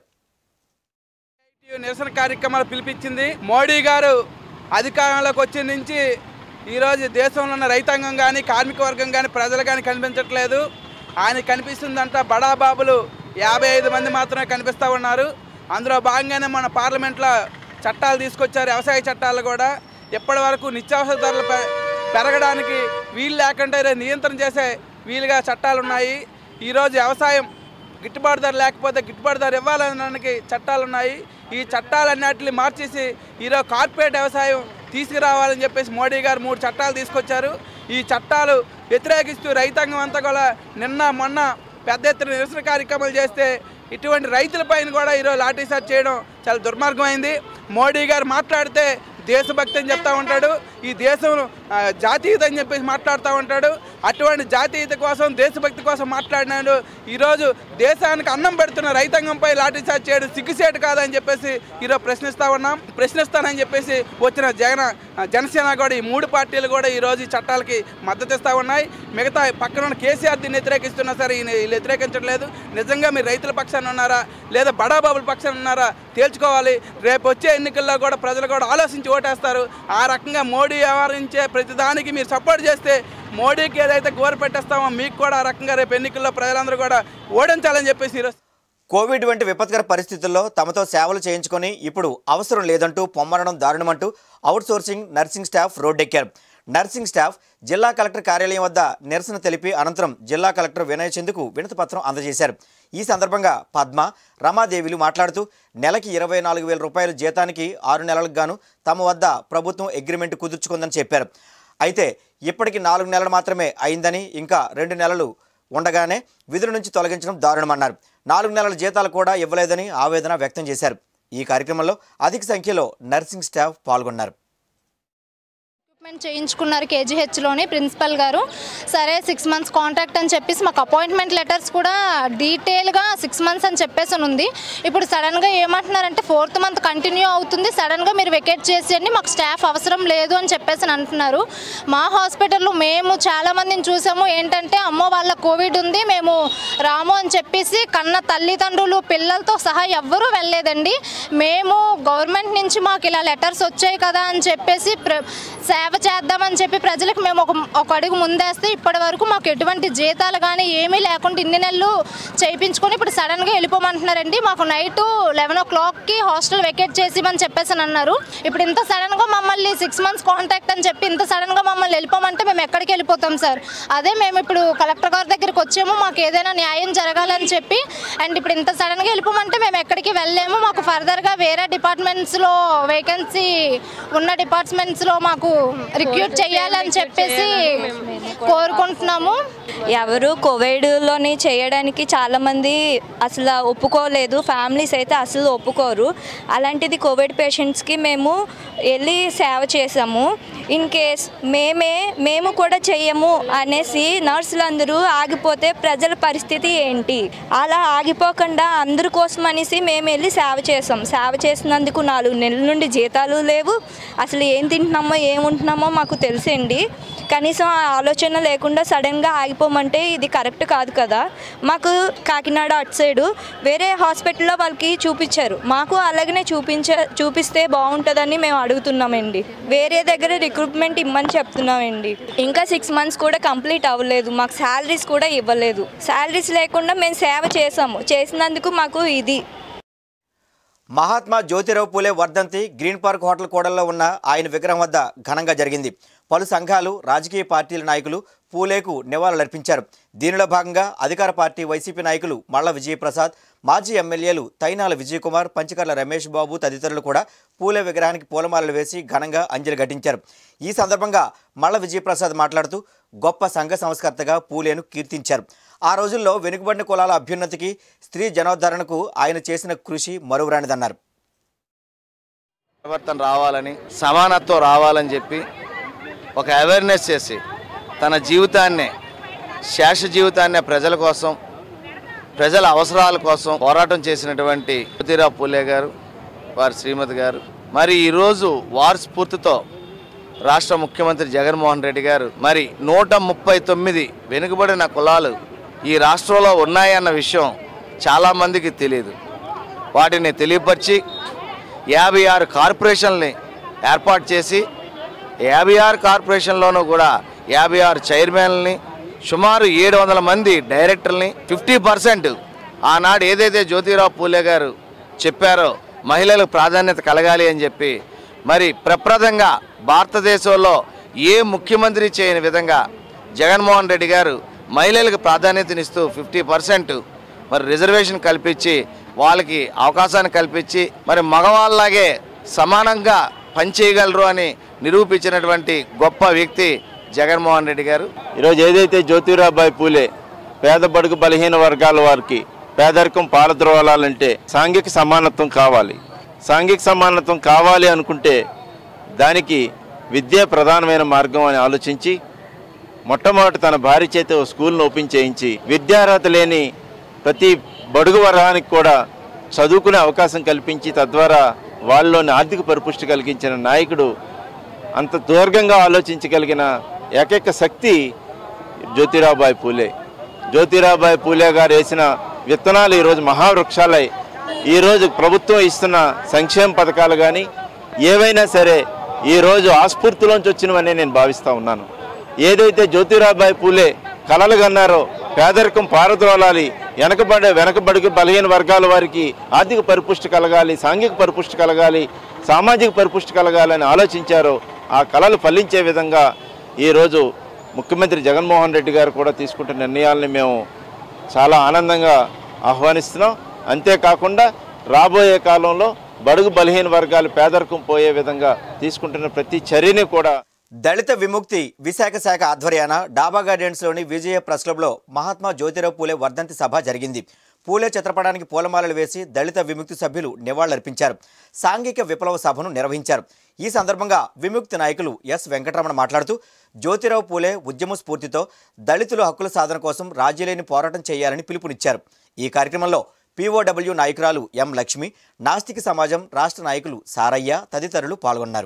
S8: నిరసన కార్యక్రమాలు పిలిపించింది. మోడీ గారు అధికారంలోకి వచ్చిన నుంచి ఈరోజు దేశంలో ఉన్న రైతాంగం కానీ, కార్మిక వర్గం కానీ, ప్రజలు కానీ కనిపించట్లేదు. ఆయన కనిపిస్తుందంట బడాబాబులు 55 మంది మాత్రమే కనిపిస్తూ ఉన్నారు. అందులో భాగంగానే మన పార్లమెంట్లో చట్టాలు తీసుకొచ్చారు, వ్యవసాయ చట్టాలు కూడా. ఎప్పటి వరకు నిత్యావసర ధరలు పెరగడానికి వీలు లేకుండా నియంత్రణ చేసే వీలుగా చట్టాలు ఉన్నాయి. ఈరోజు వ్యవసాయం గిట్టుబాటు ధర లేకపోతే గిట్టుబాటు ధర ఇవ్వాలనడానికి చట్టాలు ఉన్నాయి. ఈ చట్టాలన్నిటిని మార్చేసి ఈరోజు కార్పొరేట్ వ్యవసాయం తీసుకురావాలని చెప్పేసి మోడీ గారు 3 చట్టాలు తీసుకొచ్చారు. ఈ చట్టాలు వ్యతిరేకిస్తూ రైతాంగం అంతా కూడా నిన్న మొన్న పెద్ద ఎత్తున నిరసన కార్యక్రమాలు చేస్తే ఇటువంటి రైతులపైన కూడా ఈరోజు లాఠీచార్జ్ చేయడం చాలా దుర్మార్గమైంది. మోడీ గారు మాట్లాడితే దేశభక్తి అని చెప్తా ఉంటాడు, ఈ దేశం జాతీయత అని చెప్పేసి మాట్లాడుతూ ఉంటాడు. అటువంటి జాతీయత కోసం, దేశభక్తి కోసం మాట్లాడినాడు. ఈరోజు దేశానికి అన్నం పెడుతున్న రైతాంగంపై లాఠీచార్జ్ చేయడం సిగ్గుసేటు కాదని చెప్పేసి ఈరోజు ప్రశ్నిస్తానని చెప్పేసి వచ్చిన జనసేన కూడా ఈ 3 పార్టీలు కూడా ఈరోజు ఈ చట్టాలకి మద్దతు ఇస్తూ ఉన్నాయి. మిగతా పక్కన ఉన్న కేసీఆర్ దీన్ని వ్యతిరేకిస్తున్నా సరే వీళ్ళు వ్యతిరేకించట్లేదు. నిజంగా మీరు రైతుల పక్షాన ఉన్నారా లేదా బడాబాబుల పక్షాన ఉన్నారా తేల్చుకోవాలి. రేపు వచ్చే ఎన్నికల్లో కూడా ప్రజలు కూడా ఆలోచించి ఓటేస్తారు. ఆ రకంగా మోడీ వ్యవహరించే ప్రతిదానికి మీరు సపోర్ట్ చేస్తే మోడీకి ఏదైతే గోరు పెట్టేస్తామో మీకు కూడా ఆ రకంగా రేపు ఎన్నికల్లో ప్రజలందరూ కూడా ఓడించాలని చెప్పేసి ఈరోజు
S1: కోవిడ్ వంటి విపత్కర పరిస్థితుల్లో తమతో సేవలు చేయించుకొని ఇప్పుడు అవసరం లేదంటూ పొమ్మనడం దారుణమంటూ అవుట్సోర్సింగ్ నర్సింగ్ స్టాఫ్ రోడ్డెక్కారు. నర్సింగ్ స్టాఫ్ జిల్లా కలెక్టర్ కార్యాలయం వద్ద నిరసన తెలిపి అనంతరం జిల్లా కలెక్టర్ వినయ్ చంద్కు వినతిపత్రం అందజేశారు. ఈ సందర్భంగా పద్మ, రమాదేవిలు మాట్లాడుతూ నెలకి 24,000 రూపాయల జీతానికి 6 నెలలకు గాను తమ వద్ద ప్రభుత్వం అగ్రిమెంట్ కుదుర్చుకుందని చెప్పారు. అయితే ఇప్పటికి 4 నెలలు మాత్రమే అయిందని, ఇంకా 2 నెలలు ఉండగానే విధుల నుంచి తొలగించడం దారుణమన్నారు. 4 నెలల జీతాలు కూడా ఇవ్వలేదని ఆవేదన వ్యక్తం చేశారు. ఈ కార్యక్రమంలో అధిక సంఖ్యలో నర్సింగ్ స్టాఫ్ పాల్గొన్నారు.
S9: చేయించుకున్నారు కేజీహెచ్లోని ప్రిన్సిపల్ గారు. సరే 6 months కాంట్రాక్ట్ అని చెప్పేసి మాకు అపాయింట్మెంట్ లెటర్స్ కూడా డీటెయిల్గా 6 months అని చెప్పేసి ఉంది. ఇప్పుడు సడన్గా ఏమంటున్నారంటే 4th month కంటిన్యూ అవుతుంది, సడన్గా మీరు వెకేట్ చేసేయండి, మాకు స్టాఫ్ అవసరం లేదు అని చెప్పేసి అంటున్నారు. మా హాస్పిటల్లో మేము చాలామందిని చూసాము. ఏంటంటే అమ్మో వాళ్ళ కోవిడ్ ఉంది మేము రాము అని చెప్పేసి కన్న తల్లిదండ్రులు పిల్లలతో సహా ఎవ్వరూ వెళ్ళలేదండి. మేము గవర్నమెంట్ నుంచి మాకు ఇలా లెటర్స్ వచ్చాయి కదా అని చెప్పేసి సేవ చేద్దామని చెప్పి ప్రజలకు మేము ఒక అడుగు ముందేస్తే ఇప్పటి వరకు మాకు ఎటువంటి జీతాలు కానీ ఏమీ లేకుండా ఇన్ని నెలలు చేయించుకొని ఇప్పుడు సడన్గా వెళ్ళిపోమంటున్నారండి. మాకు నైట్ 11 o'clockకి హాస్టల్ వెకేట్ చేసిమని చెప్పేసి అన్నారు. ఇప్పుడు ఇంత సడన్గా మమ్మల్ని 6 months కాంట్రాక్ట్ అని చెప్పి ఇంత సడన్గా మమ్మల్ని వెళ్ళిపోమంటే మేము ఎక్కడికి వెళ్ళిపోతాం సార్? అదే మేము ఇప్పుడు కలెక్టర్ గారి దగ్గరికి వచ్చాము, మాకు ఏదైనా న్యాయం జరగాలని చెప్పి. అండ్ ఇప్పుడు ఇంత సడన్గా వెళ్ళిపోమంటే మేము ఎక్కడికి వెళ్ళలేము. మాకు ఫర్దర్గా వేరే డిపార్ట్మెంట్స్లో వేకెన్సీ ఉన్న డిపార్ట్మెంట్స్లో మాకు రిక్రూట్ చేయాలని చెప్పేసి కోరుకుంటున్నాము.
S10: ఎవరు కోవిడ్లోని చేయడానికి చాలామంది అసలు ఒప్పుకోలేదు, ఫ్యామిలీస్ అయితే అసలు ఒప్పుకోరు. అలాంటిది కోవిడ్ పేషెంట్స్కి మేము వెళ్ళి సేవ చేసాము. ఇన్ కేస్ మేము కూడా చెయ్యము అనేసి నర్సులు అందరూ ఆగిపోతే ప్రజల పరిస్థితి ఏంటి? అలా ఆగిపోకుండా అందరి కోసం అనేసి మేము వెళ్ళి సేవ చేసాం. సేవ చేసినందుకు 4 నెలల నుండి జీతాలు లేవు. అసలు ఏం తింటున్నామో ఏముంటున్నామో మాకు తెలుసండి. కనీసం ఆ ఆలోచన లేకుండా సడన్గా ఆగిపోమంటే ఇది కరెక్ట్ కాదు కదా. మాకు కాకినాడ అటు సైడు వేరే హాస్పిటల్లో వాళ్ళకి చూపించారు, మాకు అలాగనే చూపిస్తే బాగుంటుందని మేము అడుగుతున్నామండి. వేరే దగ్గర రిక్రూట్మెంట్ ఇమ్మని చెప్తున్నామండి. ఇంకా 6 months కూడా కంప్లీట్ అవ్వలేదు, మాకు శాలరీస్ కూడా ఇవ్వలేదు. శాలరీస్ లేకుండా మేము సేవ చేసినందుకు మాకు ఇది.
S1: మహాత్మా జ్యోతిరావు పూలే వర్ధంతి గ్రీన్ పార్క్ హోటల్ కూడల్లో ఉన్న ఆయన విగ్రహం వద్ద ఘనంగా జరిగింది. పలు సంఘాలు, రాజకీయ పార్టీల నాయకులు పూలేకు నివాళులర్పించారు. దీనిలో భాగంగా అధికార పార్టీ వైసీపీ నాయకులు మల్ల విజయప్రసాద్, మాజీ ఎమ్మెల్యేలు తైనాల విజయకుమార్, పంచకర్ల రమేష్ బాబు తదితరులు కూడా పూలే విగ్రహానికి పూలమాలలు వేసి ఘనంగా అంజలి ఘటించారు. ఈ సందర్భంగా మల్ల విజయప్రసాద్ మాట్లాడుతూ గొప్ప సంఘ సంస్కర్తగా పూలేను కీర్తించారు. ఆ రోజుల్లో వెనుకబడిన కులాల అభ్యున్నతికి, స్త్రీ జనోద్ధరణకు ఆయన చేసిన కృషి మరువరానిదన్నారు.
S11: పరివర్తన రావాలని, సమానత్వం రావాలని చెప్పి ఒక అవేర్నెస్ చేసి తన జీవితాన్నే, శేష జీవితాన్నే ప్రజల కోసం, ప్రజల అవసరాల కోసం పోరాటం చేసినటువంటి జ్యోతిరావు పూలే గారు, వారి శ్రీమతి గారు, మరి ఈరోజు వారి స్ఫూర్తితో రాష్ట్ర ముఖ్యమంత్రి జగన్మోహన్ రెడ్డి గారు మరి 139 వెనుకబడిన కులాలు ఈ రాష్ట్రంలో ఉన్నాయన్న విషయం చాలామందికి తెలియదు. వాటిని తెలియపరిచి 56 కార్పొరేషన్లని ఏర్పాటు చేసి 56 కార్పొరేషన్లోనూ కూడా 56 చైర్మన్లని, సుమారు 700 మంది డైరెక్టర్లని, 50% ఆనాడు ఏదైతే జ్యోతిరావు పూలే గారు చెప్పారో మహిళలకు ప్రాధాన్యత కలగాలి అని చెప్పి మరి ప్రప్రదంగా భారతదేశంలో ఏ ముఖ్యమంత్రి చేయని విధంగా జగన్మోహన్ రెడ్డి గారు మహిళలకు ప్రాధాన్యతనిస్తూ 50% మరి రిజర్వేషన్ కల్పించి వాళ్ళకి అవకాశాన్ని కల్పించి మరి మగవాళ్ళలాగే సమానంగా పనిచేయగలరు అని నిరూపించినటువంటి గొప్ప వ్యక్తి జగన్మోహన్ రెడ్డి గారు.
S12: ఈరోజు ఏదైతే జ్యోతిరాబాయి పూలే పేద బడుగు బలహీన వర్గాల వారికి పేదరికం పారద్రోలాలంటే సాంఘిక సమానత్వం కావాలి. సాంఘిక సమానత్వం కావాలి అనుకుంటే దానికి విద్య ప్రధానమైన మార్గం అని ఆలోచించి మొట్టమొదటి తన భార్య చేత స్కూల్ను ఓపెన్ చేయించి విద్యార్హత లేని ప్రతి బడుగు వర్గానికి కూడా చదువుకునే అవకాశం కల్పించి తద్వారా వాళ్ళలోని ఆర్థిక పరిపుష్టి కలిగించిన నాయకుడు. అంత దీర్ఘంగా ఆలోచించగలిగిన ఏకైక శక్తి జ్యోతిరాబాయి పూలే. జ్యోతిరాబాయి పూలే గారు వేసిన విత్తనాలు ఈరోజు మహావృక్షాలై ఈరోజు ప్రభుత్వం ఇస్తున్న సంక్షేమ పథకాలు కానీ ఏవైనా సరే ఈరోజు ఆస్ఫూర్తిలోంచి వచ్చినవనే నేను భావిస్తూ ఉన్నాను. ఏదైతే జ్యోతిరాబాయి పూలే కలలు కన్నారో పేదరికం పారద్రోలాలి, వెనకబడికి బలహీన వర్గాల వారికి ఆర్థిక పరిపుష్టి కలగాలి, సాంఘిక పరిపుష్టి కలగాలి, సామాజిక పరిపుష్టి కలగాలని ఆలోచించారో ఆ కళలు ఫలించే విధంగా ఈరోజు ముఖ్యమంత్రి జగన్మోహన్ రెడ్డి గారు కూడా తీసుకుంటున్న నిర్ణయాలని మేము చాలా ఆనందంగా ఆహ్వానిస్తున్నాం. అంతేకాకుండా రాబోయే కాలంలో బడుగు బలహీన వర్గాలు పేదరికం పోయే విధంగా తీసుకుంటున్న ప్రతి చర్యని కూడా.
S1: దళిత విముక్తి విశాఖ శాఖ ఆధ్వర్యాన డాబా గార్డెన్స్లోని విజయ ప్రెస్ క్లబ్లో మహాత్మా జ్యోతిరావు పూలే వర్ధంతి సభ జరిగింది. పూలే చిత్రపటానికి పూలమాలలు వేసి దళిత విముక్తి సభ్యులు నివాళులర్పించారు. సాంఘిక విప్లవ సభను నిర్వహించారు. ఈ సందర్భంగా విముక్తి నాయకులు ఎస్ వెంకటరమణ మాట్లాడుతూ జ్యోతిరావు పూలే ఉద్యమ స్ఫూర్తితో దళితుల హక్కుల సాధన కోసం రాజీలేని పోరాటం చేయాలని పిలుపునిచ్చారు. ఈ కార్యక్రమంలో POW నాయకురాలు ఎం లక్ష్మి, నాస్తిక సమాజం రాష్ట్ర నాయకులు సారయ్య తదితరులు పాల్గొన్నారు.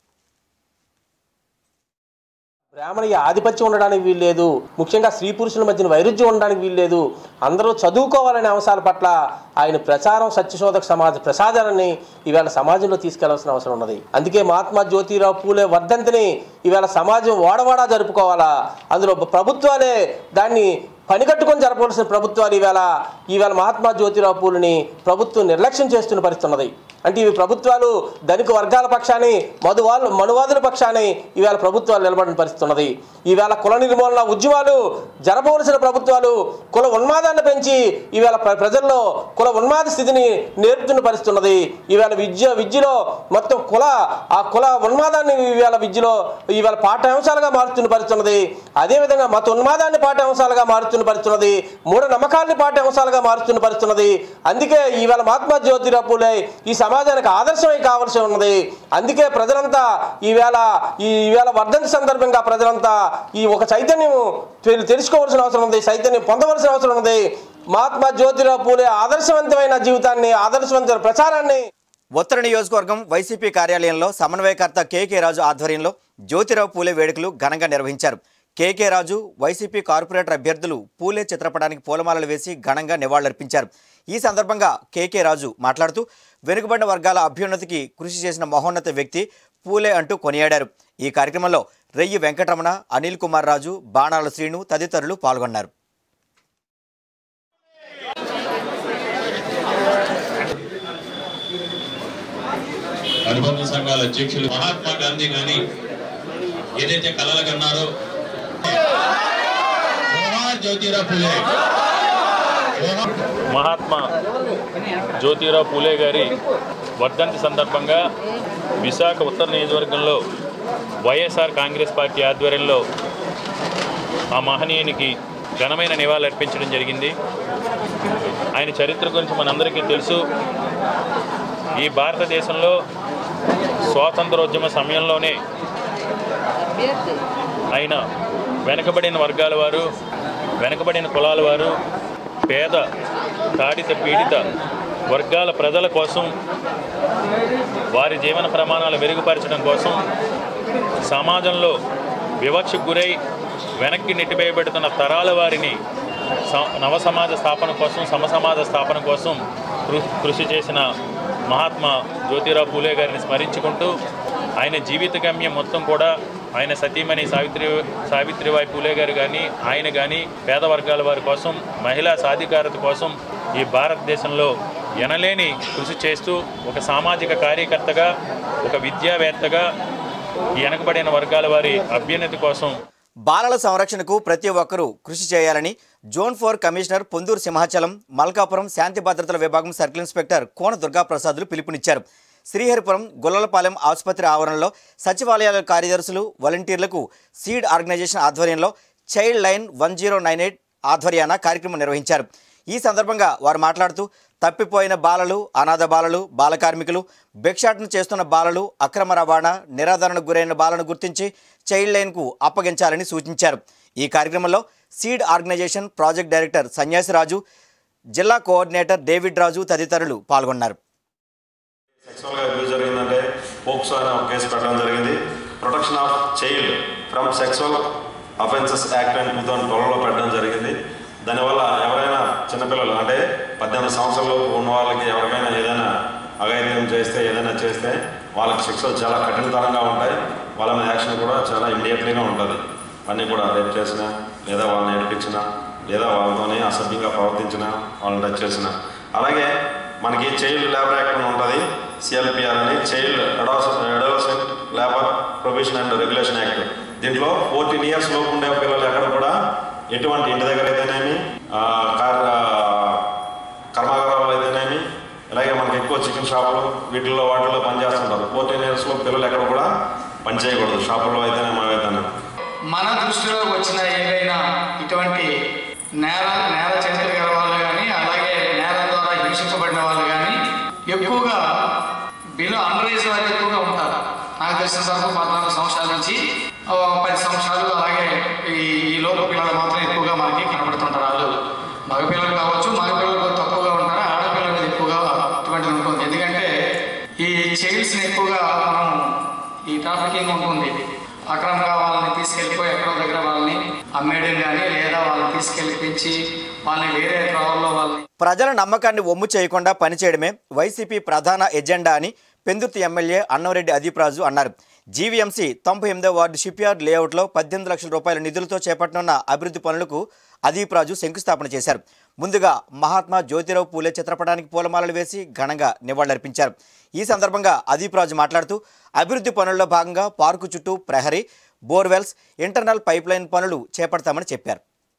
S13: బ్రాహ్మణీయ ఆధిపత్యం ఉండడానికి వీల్లేదు, ముఖ్యంగా స్త్రీ పురుషుల మధ్యన వైరుధ్యం ఉండడానికి వీల్లేదు, అందరూ చదువుకోవాలనే అంశాల పట్ల ఆయన ప్రచారం సత్యశోధక సమాజ ప్రసాదాన్ని ఈవేళ సమాజంలో తీసుకెళ్లాల్సిన అవసరం ఉన్నది. అందుకే మహాత్మా జ్యోతిరావు పూలే వర్ధంతిని ఈవేళ సమాజం వాడవాడా జరుపుకోవాలా. అందులో ప్రభుత్వాలే దాన్ని పనికట్టుకొని జరపవలసిన ప్రభుత్వాలు ఈవేళ మహాత్మా జ్యోతిరావు పూలని ప్రభుత్వం నిర్లక్ష్యం చేస్తున్న పరిస్థితి ఉన్నది. అంటే ఇవి ప్రభుత్వాలు ధనిక వర్గాల పక్షాన్ని మనువాదుల పక్షాన్ని ఈవేళ ప్రభుత్వాలు నిలబడిన పరిస్థితి ఉన్నది. ఈవేళ కుల నిర్మూలన ఉద్యమాలు జరపవలసిన ప్రభుత్వాలు కుల ఉన్మాదాన్ని పెంచి ఈవేళ ప్రజల్లో కుల ఉన్మాద స్థితిని నేర్పుతున్న పరిస్థితి ఉన్నది. ఈవేళ విద్యలో మొత్తం ఆ కుల ఉన్మాదాన్ని ఈవేళ పాఠ్యాంశాలుగా మారుతున్న పరిస్థితి ఉన్నది. అదేవిధంగా మత ఉన్మాదాన్ని పాఠ్యాంశాలుగా మారుతున్న పరిస్థితి ఉన్నది. మూఢ నమ్మకాన్ని పాఠ్యాంశాలుగా మారుతున్న పరిస్థితి ఉన్నది. అందుకే ఈవేళ మహాత్మా జ్యోతిరావు పూలే ఈ సమాజానికి ఆదర్శమై కావాల్సి ఉన్నది. అందుకే ప్రజలంతా ఈవేళ వర్ధంతి సందర్భంగా ప్రజలంతా ఈ ఒక చైతన్యం తెలుసుకోవాల్సిన అవసరం ఉంది, చైతన్యం పొందవలసిన అవసరం ఉంది. మహాత్మా జ్యోతిరావు పూలే ఆదర్శవంతమైన జీవితాన్ని, ఆదర్శవంతమైన ప్రచారాన్ని.
S1: ఉత్తర నియోజకవర్గం వైసీపీ కార్యాలయంలో సమన్వయకర్త కేకే రాజు ఆధ్వర్యంలో జ్యోతిరావు పూలే వేడుకలు ఘనంగా నిర్వహించారు. కేకే రాజు వైసీపీ కార్పొరేటర్ అభ్యర్థులు పూలే చిత్రపటానికి పూలమాలలు వేసి ఘనంగా నివాళులర్పించారు. ఈ సందర్భంగా కేకే రాజు మాట్లాడుతూ వెనుకబడిన వర్గాల అభ్యున్నతికి కృషి చేసిన మహోన్నత వ్యక్తి పూలే అంటూ కొనియాడారు. ఈ కార్యక్రమంలో రెయ్యి వెంకటరమణ, అనిల్ కుమార్ రాజు, బాణాల శ్రీను తదితరులు పాల్గొన్నారు.
S14: అనుబంధ సంఘాల అధ్యక్షులు మహాత్మా గాంధీ గాని ఏదైతే కలలు కన్నారో
S15: మహాత్మా జ్యోతిరావు పూలే గారి వర్ధంతి సందర్భంగా విశాఖ ఉత్తర నియోజకవర్గంలో వైఎస్ఆర్ కాంగ్రెస్ పార్టీ ఆధ్వర్యంలో ఆ మహనీయునికి ఘనమైన నివాళులు అర్పించడం జరిగింది. ఆయన చరిత్ర గురించి మనందరికీ తెలుసు. ఈ భారతదేశంలో స్వాతంత్రోద్యమ సమయంలోనే ఆయన వెనుకబడిన వర్గాల వారు, వెనుకబడిన కులాల వారు, పేద తాడిత పీడిత వర్గాల ప్రజల కోసం, వారి జీవన ప్రమాణాలు మెరుగుపరచడం కోసం, సమాజంలో వివక్షకు గురై వెనక్కి నెట్టివేయబడుతున్న తరాల వారిని నవ సమాజ స్థాపన కోసం, సమసమాజ స్థాపన కోసం కృషి చేసిన మహాత్మా జ్యోతిరావు పూలే గారిని స్మరించుకుంటూ ఆయన జీవిత గమ్యం మొత్తం కూడా ఆయన సతీమణి సావిత్రిబాయి పూలే గారు ఆయన కానీ పేద వర్గాల వారి కోసం, మహిళా సాధికారత కోసం ఈ భారతదేశంలో ఎనలేని కృషి చేస్తూ ఒక సామాజిక కార్యకర్తగా, ఒక విద్యావేత్తగా ఈ వెనకబడిన వర్గాల వారి అభ్యున్నతి కోసం
S1: బాలల సంరక్షణకు ప్రతి ఒక్కరూ కృషి చేయాలని జోన్ 4 కమిషనర్ పొందూరు సింహాచలం, మల్కాపురం శాంతి భద్రతల విభాగం సర్కిల్ ఇన్స్పెక్టర్ కోన దుర్గాప్రసాదులు పిలుపునిచ్చారు. శ్రీహరిపురం గుల్లలపాలెం ఆసుపత్రి ఆవరణలో సచివాలయాల కార్యదర్శులు, వాలంటీర్లకు సీడ్ ఆర్గనైజేషన్ ఆధ్వర్యంలో చైల్డ్ లైన్ 1098 ఆధ్వర్యాన కార్యక్రమం నిర్వహించారు. ఈ సందర్భంగా వారు మాట్లాడుతూ తప్పిపోయిన బాలలు, అనాథ బాలలు, బాల కార్మికులు, భిక్షాటన చేస్తున్న బాలలు, అక్రమ రవాణా, నిరాదరణకు గురైన బాలను గుర్తించి చైల్డ్ లైన్కు అప్పగించాలని సూచించారు. ఈ కార్యక్రమంలో seed organisation project director Sanyasiraju, జిల్లా కోఆర్డినేటర్ డేవిడ్ రాజు తదితరులు పాల్గొన్నారు.
S16: సెక్సువల్గా అబ్యూజ్ జరిగిందంటే పోక్సో అనే ఒక కేసు పెట్టడం జరిగింది. Protection of child from sexual offences act 2012లో పెట్టడం జరిగింది. దానివల్ల ఎవరైనా చిన్నపిల్లలు అంటే 18 సంవత్సరాలు ఉన్న వాళ్ళకి ఎవరికైనా ఏదైనా అఘాయిత్యం చేస్తే, ఏదైనా చేస్తే వాళ్ళకి శిక్షలు చాలా కఠినతరంగా ఉంటాయి. వాళ్ళ మీద యాక్షన్ కూడా చాలా ఇమ్మీడియట్లీగా ఉంటుంది. అన్నీ కూడా రేప్ చేసినా, లేదా వాళ్ళని ఏడిపించినా, లేదా వాళ్ళతోనే అసభ్యంగా ప్రవర్తించినా, వాళ్ళని టచ్ చేసినా. అలాగే మనకి చైల్డ్ లేబర్ యాక్ట్ అని ఉంటుంది, CLPR అని, child adolescent labour provision and regulation act. దీంట్లో 14 years లోపు ఉండే పిల్లలు ఎక్కడ కూడా ఎటువంటి ఇంటి దగ్గర అయితేనేమి, కర్మాగారాలు అయితేనేమి, అలాగే మనకి ఎక్కువ చికెన్ షాపులు వాటిల్లో పనిచేస్తుంటారు. 14 years లోపు పిల్లలు ఎక్కడ కూడా పనిచేయకూడదు, షాపుల్లో అయితేనేమి ఏదైనా.
S17: మన దృష్టిలో వచ్చిన ఏదైనా ఇటువంటి నేర చరిత్ర గల వాళ్ళు కానీ, అలాగే ప్రాసెసింగ్ ఉంటుంది. అక్రమంగా వాళ్ళని తీసుకెళ్ళిపోయి ఎక్కడో దగ్గర వాళ్ళని అమ్మేయడం కానీ లేదా వాళ్ళని తీసుకెళ్ళి పెంచి వాళ్ళని వేరే త్రోవల్లో వాళ్ళని.
S1: ప్రజల నమ్మకాన్ని ఒమ్ము చేయకుండా పనిచేయడమే వైసీపీ ప్రధాన ఎజెండా అని పెందుర్తి ఎమ్మెల్యే అన్నంరెడ్డి అదీప్ రాజు అన్నారు. జీవీఎంసీ 98వ వార్డు షిప్యార్డ్ లేఅవుట్లో 18 లక్షల రూపాయల నిధులతో చేపట్టనున్న అభివృద్ధి పనులకు అదీప్ రాజు శంకుస్థాపన చేశారు. ముందుగా మహాత్మా జ్యోతిరావు పూలే చిత్రపటానికి పూలమాలలు వేసి ఘనంగా నివాళులర్పించారు. ఈ సందర్భంగా అదీప్ రాజు మాట్లాడుతూ అభివృద్ధి పనుల్లో భాగంగా పార్కు చుట్టూ ప్రహరీ, బోర్వెల్స్, ఇంటర్నల్ పైప్లైన్ పనులు చేపడతామని చెప్పారు.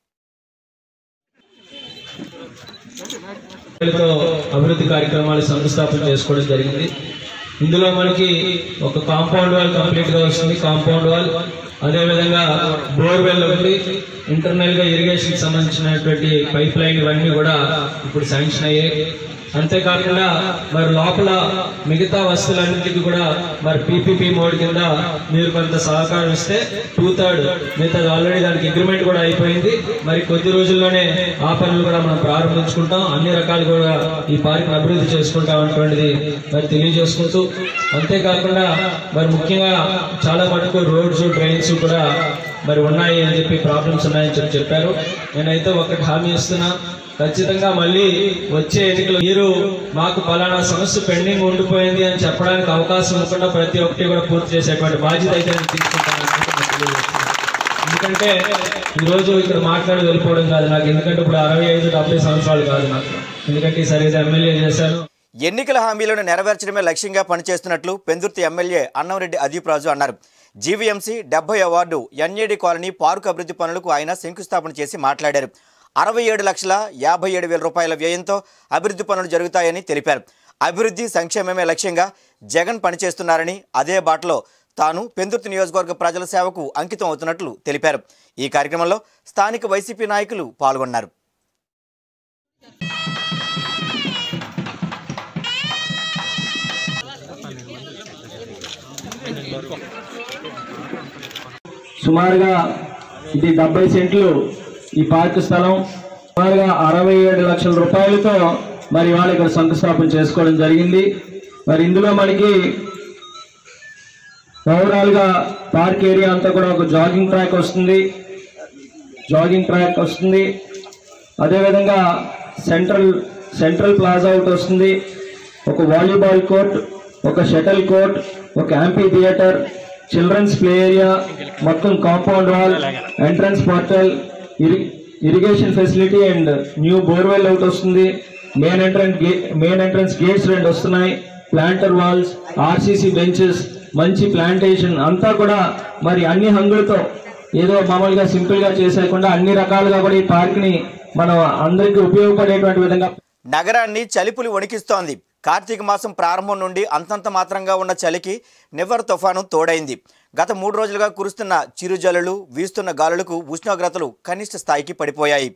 S18: అభివృద్ధి కార్యక్రమాలు శంకుస్థాపన చేసుకోవడం జరిగింది. ఇందులో మనకి ఒక కాంపౌండ్ వాల్ కంప్లీట్గా వస్తుంది. కాంపౌండ్ వాల్, అదేవిధంగా బోర్వెల్ ఒకటి, ఇంటర్నల్గా ఇరిగేషన్కి సంబంధించినటువంటి పైప్ లైన్ ఇవన్నీ కూడా ఇప్పుడు శాంక్షన్ అయ్యాయి. అంతేకాకుండా మరి లోపల మిగతా వస్తువులన్నింటికి కూడా మరి పీపీపీ మోడ్ కింద మీరు కొంత సహకారం ఇస్తే 2/3 మిగతాది ఆల్రెడీ దానికి అగ్రిమెంట్ కూడా అయిపోయింది. మరి కొద్ది రోజుల్లోనే ఆ పనులు కూడా మనం ప్రారంభించుకుంటాం. అన్ని రకాలు కూడా ఈ పార్క్ అభివృద్ధి చేసుకుంటాం అనేటువంటిది మరి తెలియజేసుకుంటూ, అంతేకాకుండా మరి ముఖ్యంగా చాలా మటుకు రోడ్స్, డ్రైన్స్ కూడా మరి ఉన్నాయి అని చెప్పి, ప్రాబ్లమ్స్ ఉన్నాయని చెప్పారు. నేనైతే ఒకటి హామీ ఇస్తున్నా, ఖచ్చితంగా మళ్ళీ వచ్చే ఎన్నికలు మీరు మాకు పలానా సమస్య పెండింగ్ ఉండిపోయింది అని చెప్పడానికి అవకాశం ఇవ్వకుండా ప్రతి ఒక్కటి కూడా పూర్తి చేసేటువంటి బాధ్యత అయితే నేను తీసుకుంటాను. ఎందుకంటే ఈరోజు ఇక్కడ మాట్లాడి వెళ్ళిపోవడం కాదు నాకు, ఎందుకంటే ఇప్పుడు 65-70 సంవత్సరాలు కాదు నాకు, ఎందుకంటే సరిగ్గా ఎమ్మెల్యే చేశాను.
S1: ఎన్నికల హామీలను నెరవేర్చడమే లక్ష్యంగా పనిచేస్తున్నట్లు పెందుర్తి ఎమ్మెల్యే అన్నంరెడ్డి అదీప్ రాజు అన్నారు. జీవీఎంసీ 70వ వార్డు ఎన్ఏడి కాలనీ పార్కు అభివృద్ధి పనులకు ఆయన శంకుస్థాపన చేసి మాట్లాడారు. 67,57,000 రూపాయల వ్యయంతో అభివృద్ధి పనులు జరుగుతాయని తెలిపారు. అభివృద్ధి సంక్షేమమే లక్ష్యంగా జగన్ పనిచేస్తున్నారని, అదే బాటలో తాను పెందుర్తి నియోజకవర్గ ప్రజల సేవకు అంకితం అవుతున్నట్లు తెలిపారు. ఈ కార్యక్రమంలో స్థానిక వైసీపీ నాయకులు పాల్గొన్నారు.
S18: సుమారుగా ఇది 70 సెంట్లు ఈ పార్కు స్థలం. సుమారుగా 67 లక్షల రూపాయలతో మరి వాళ్ళు ఇక్కడ శంకుస్థాపన చేసుకోవడం జరిగింది. మరి ఇందులో మనకి ఓవరాల్గా పార్క్ ఏరియా అంతా కూడా ఒక జాగింగ్ ట్రాక్ వస్తుంది. అదేవిధంగా సెంట్రల్ ప్లాజా ఒకటి వస్తుంది, ఒక వాలీబాల్ కోర్ట్, ఒక షటిల్ కోర్ట్, ఒక amphitheatre, children's play area, మొత్తం compound wall, entrance portal, irrigation facility and new borewell ఒకటి వస్తుంది. మెయిన్ ఎంట్రన్స్ గేట్స్ 2 వస్తున్నాయి. ప్లాంటర్ వాల్స్, ఆర్సీసీ బెంచెస్, మంచి ప్లాంటేషన్ అంతా కూడా మరి అన్ని హంగులతో, ఏదో మామూలుగా సింపుల్గా చేసేయకుండా అన్ని రకాలుగా కూడా ఈ పార్క్ని మనం అందరికీ ఉపయోగపడేటువంటి విధంగా.
S1: నగరాన్ని చలిపులి వణికిస్తోంది. కార్తీక మాసం ప్రారంభం నుండి అంతంత మాత్రంగా ఉన్న చలికి నివర్ తుఫాను తోడైంది. గత 3 రోజులుగా కురుస్తున్న చిరుజల్లులు, వీస్తున్న గాలులకు ఉష్ణోగ్రతలు కనిష్ట స్థాయికి పడిపోయాయి.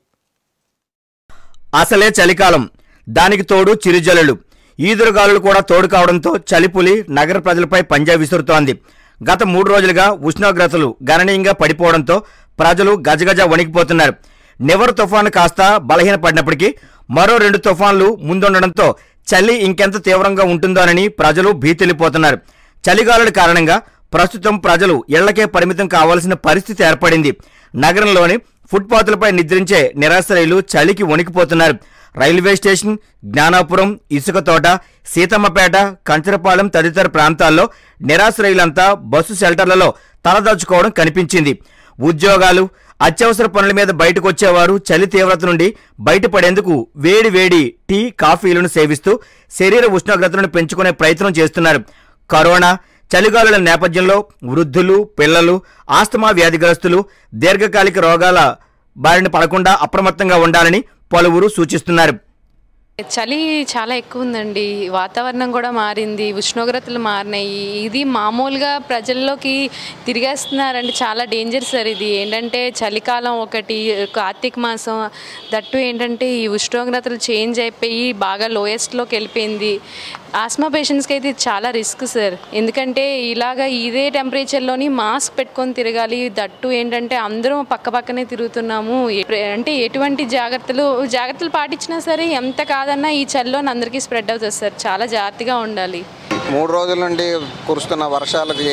S1: అసలే చలికాలం, దానికి తోడు చిరుజల్లులు, ఈదురుగాలులు కూడా తోడు కావడంతో చలిపులి నగర ప్రజలపై పంజా విసురుతోంది. గత 3 రోజులుగా ఉష్ణోగ్రతలు గణనీయంగా పడిపోవడంతో ప్రజలు గజగజ వణికిపోతున్నారు. నివర్ తుఫాను కాస్త బలహీనపడినప్పటికీ మరో 2 తుఫాన్లు ముందుండడంతో చలి ఇంకెంత తీవ్రంగా ఉంటుందోనని ప్రజలు భీతిల్లిపోతున్నారు. చలిగాలుల కారణంగా ప్రస్తుతం ప్రజలు ఇళ్లకే పరిమితం కావాల్సిన పరిస్థితి ఏర్పడింది. నగరంలోని ఫుట్పాత్లపై నిద్రించే నిరాశ్రయులు చలికి వణికిపోతున్నారు. రైల్వే స్టేషన్, జ్ఞానాపురం, ఇసుకతోట, సీతమ్మపేట, కంచరపాలెం తదితర ప్రాంతాల్లో నిరాశ్రయులంతా బస్సు షెల్టర్లలో తలదాచుకోవడం కనిపించింది. ఉద్యోగాలు, అత్యవసర పనుల మీద బయటకు వచ్చేవారు చలి తీవ్రత నుండి బయటపడేందుకు వేడి వేడి టీ, కాఫీలను సేవిస్తూ శరీర ఉష్ణోగ్రతలను పెంచుకునే ప్రయత్నం చేస్తున్నారు. కరోనా, చలిగాలుల నేపథ్యంలో వృద్ధులు, పిల్లలు, ఆస్తమా వ్యాధిగ్రస్తులు దీర్ఘకాలిక రోగాల బారిన పడకుండా అప్రమత్తంగా ఉండాలని పలువురు సూచిస్తున్నారు.
S19: చలి చాలా ఎక్కువ ఉందండి, వాతావరణం కూడా మారింది, ఉష్ణోగ్రతలు మారినాయి. ఇది మామూలుగా ప్రజల్లోకి తిరిగేస్తున్నారండి, చాలా డేంజర్ సార్. ఇది ఏంటంటే చలికాలం ఒకటి, కార్తీక మాసం, దట్టు ఏంటంటే ఈ ఉష్ణోగ్రతలు చేంజ్ అయిపోయి బాగా లోయెస్ట్లోకి వెళ్ళిపోయింది. ఆస్మా పేషెంట్స్కి అయితే చాలా రిస్క్ సార్, ఎందుకంటే ఇలాగ ఇదే టెంపరేచర్లోని మాస్క్ పెట్టుకొని తిరగాలి. దట్టు ఏంటంటే అందరం పక్కనే తిరుగుతున్నాము. అంటే ఎటువంటి జాగ్రత్తలు పాటించినా సరే ఎంత కాదన్నా ఈ చలిలో అందరికీ స్ప్రెడ్ అవుతుంది సార్, చాలా జాగ్రత్తగా ఉండాలి.
S20: 3 రోజుల నుండి కురుస్తున్న వర్షాలకి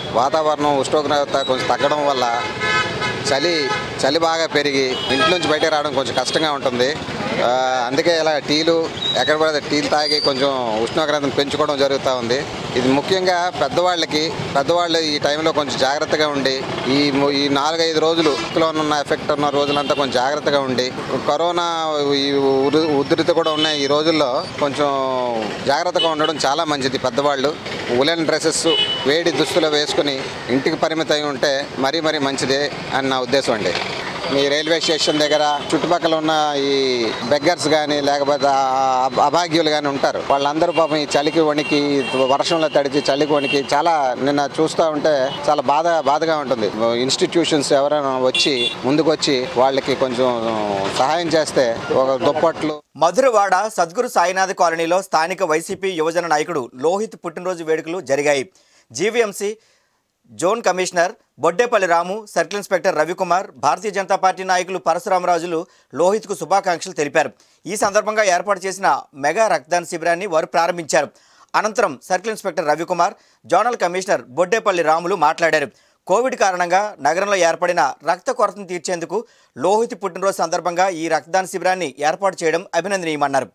S20: వాతావరణం ఉష్ణోగ్రత కొంచెం తగ్గడం వల్ల చలి బాగా పెరిగి ఇంటి నుంచి బయటకు రావడం కొంచెం కష్టంగా ఉంటుంది. అందుకే ఇలా టీలు ఎక్కడ పడితే టీలు తాగి కొంచెం ఉష్ణోగ్రతను పెంచుకోవడం జరుగుతూ ఉంది. ఇది ముఖ్యంగా పెద్దవాళ్ళు ఈ టైంలో కొంచెం జాగ్రత్తగా ఉండి ఈ 4-5 రోజులు ఉన్న ఎఫెక్ట్ ఉన్న రోజులంతా కొంచెం జాగ్రత్తగా ఉండి కరోనా ఈ ఉధృతి కూడా ఉన్న ఈ రోజుల్లో కొంచెం జాగ్రత్తగా ఉండడం చాలా మంచిది. పెద్దవాళ్ళు ఉలెన్ డ్రెస్సెస్ వేడి దుస్తులు వేసుకుని ఇంటికి పరిమితం ఉంటే మరీ మంచిదే అని నా ఉద్దేశం అండి. మీ రైల్వే స్టేషన్ దగ్గర చుట్టుపక్కల ఉన్న ఈ బెగ్గర్స్ కానీ లేకపోతే అభాగ్యులు కానీ ఉంటారు. వాళ్ళందరూ పాపం ఈ చలికి వణికి వర్షంలో తడిచి చలికి వణికి చాలా నిన్న చూస్తూ ఉంటే చాలా బాధగా ఉంటుంది. ఇన్స్టిట్యూషన్స్ ఎవరైనా ముందుకు వచ్చి వాళ్ళకి కొంచెం సహాయం చేస్తే ఒక దుప్పట్లు.
S1: మధురవాడ సద్గురు సాయినాథ్ కాలనీలో స్థానిక వైసీపీ యువజన నాయకుడు లోహిత్ పుట్టినరోజు వేడుకలు జరిగాయి. GVMC zone commissioner Boddepalli Ramu, circle inspector Ravikumar, Bharatiya Janata party నాయకులు పరశురామరాజులు లోహిత్కు శుభాకాంక్షలు తెలిపారు. ఈ సందర్భంగా ఏర్పాటు చేసిన మెగా రక్తదాన శిబిరాన్ని వారు ప్రారంభించారు. అనంతరం circle inspector Ravikumar, zonal commissioner Boddepalli Ramulu మాట్లాడారు. కోవిడ్ కారణంగా నగరంలో ఏర్పడిన రక్త కొరతను తీర్చేందుకు లోహిత్ పుట్టినరోజు సందర్భంగా ఈ రక్తదాన శిబిరాన్ని ఏర్పాటు చేయడం అభినందనీయమన్నారు.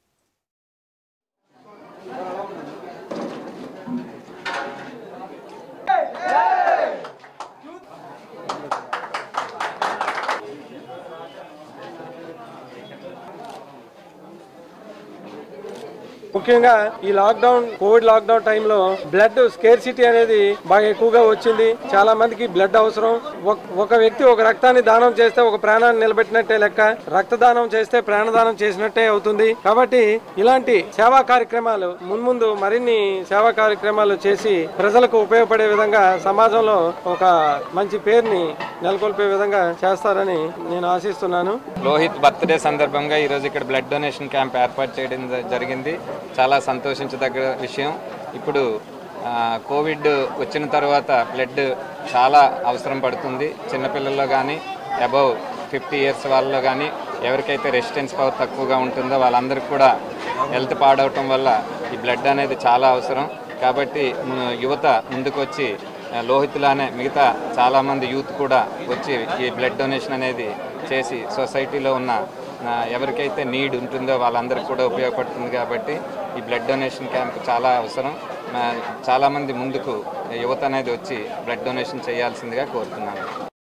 S21: ముఖ్యంగా ఈ కోవిడ్ లాక్డౌన్ టైంలో బ్లడ్ స్కేర్సిటీ అనేది బాగా ఎక్కువగా వచ్చింది. చాలా మందికి బ్లడ్ అవసరం. ఒక వ్యక్తి ఒక రక్తాన్ని దానం చేస్తే ఒక ప్రాణాన్ని నిలబెట్టినట్టే లెక్క. రక్తదానం చేస్తే ప్రాణదానం చేసినట్టే అవుతుంది. కాబట్టి ఇలాంటి సేవా కార్యక్రమాలు మున్ముందు మరిన్ని సేవా కార్యక్రమాలు చేసి ప్రజలకు ఉపయోగపడే విధంగా సమాజంలో ఒక మంచి పేరుని నెలకొల్పే విధంగా చేస్తారని నేను ఆశిస్తున్నాను.
S22: లోహిత్ బర్త్డే సందర్భంగా ఈరోజు ఇక్కడ బ్లడ్ డొనేషన్ క్యాంప్ ఏర్పాటు చేయడం జరిగింది. చాలా సంతోషించదగ్గ విషయం. ఇప్పుడు కోవిడ్ వచ్చిన తర్వాత బ్లడ్ చాలా అవసరం పడుతుంది. చిన్నపిల్లల్లో కానీ అబౌవ్ 50 years వాళ్ళలో కానీ ఎవరికైతే రెసిస్టెన్స్ పవర్ తక్కువగా ఉంటుందో వాళ్ళందరికీ కూడా హెల్త్ పాడవటం వల్ల ఈ బ్లడ్ అనేది చాలా అవసరం. కాబట్టి యువత ముందుకు వచ్చి లోహిత్లానే మిగతా చాలామంది యూత్ కూడా వచ్చి ఈ బ్లడ్ డొనేషన్ అనేది చేసి సొసైటీలో ఉన్న ఎవరికైతే నీడ్ ఉంటుందో వాళ్ళందరికీ కూడా ఉపయోగపడుతుంది. కాబట్టి ఈ బ్లడ్ డొనేషన్ క్యాంప్ చాలా అవసరం. చాలామంది ముందుకు యువత అనేది వచ్చి బ్లడ్ డొనేషన్ చేయాల్సిందిగా కోరుతున్నాను.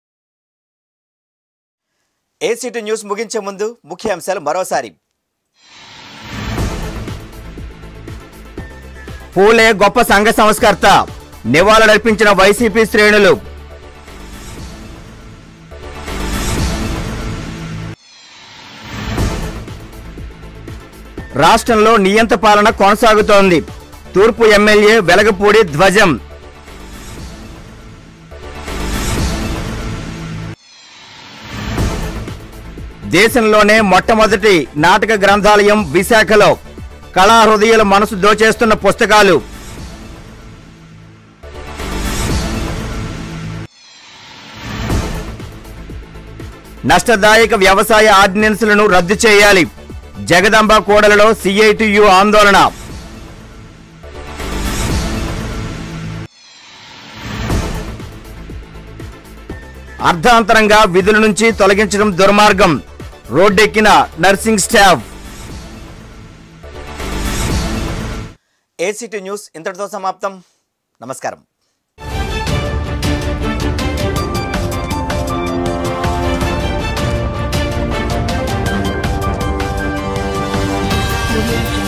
S1: ఏసీటీ న్యూస్ ముగించే ముందు ముఖ్య అంశాలు మరోసారి. పూలే గొప్ప సంఘ సంస్కర్త, నివాళులర్పించిన వైసీపీ శ్రేణులు. రాష్ట్రంలో నియంత పాలన కొనసాగుతోంది. తూర్పు ఎమ్మెల్యే వెలగపూడి ధ్వజం. దేశంలోనే మొట్టమొదటి నాటక గ్రంథాలయం విశాఖలో. కళాహృదయాల మనసు దోచేస్తున్న పుస్తకాలు. నష్టదాయక వ్యవసాయ ఆర్డినెన్స్లను రద్దు చేయాలి. జగదాంబ కోడలలో సిఐటియు ఆందోళన. అర్ధాంతరంగా విధుల నుంచి తొలగించడం దుర్మార్గం. రోడ్డెక్కిన నర్సింగ్ స్టాఫ్. ఏసీటీ న్యూస్ ఇంతటితో సమాప్తం. నమస్కారం.
S23: Thank you.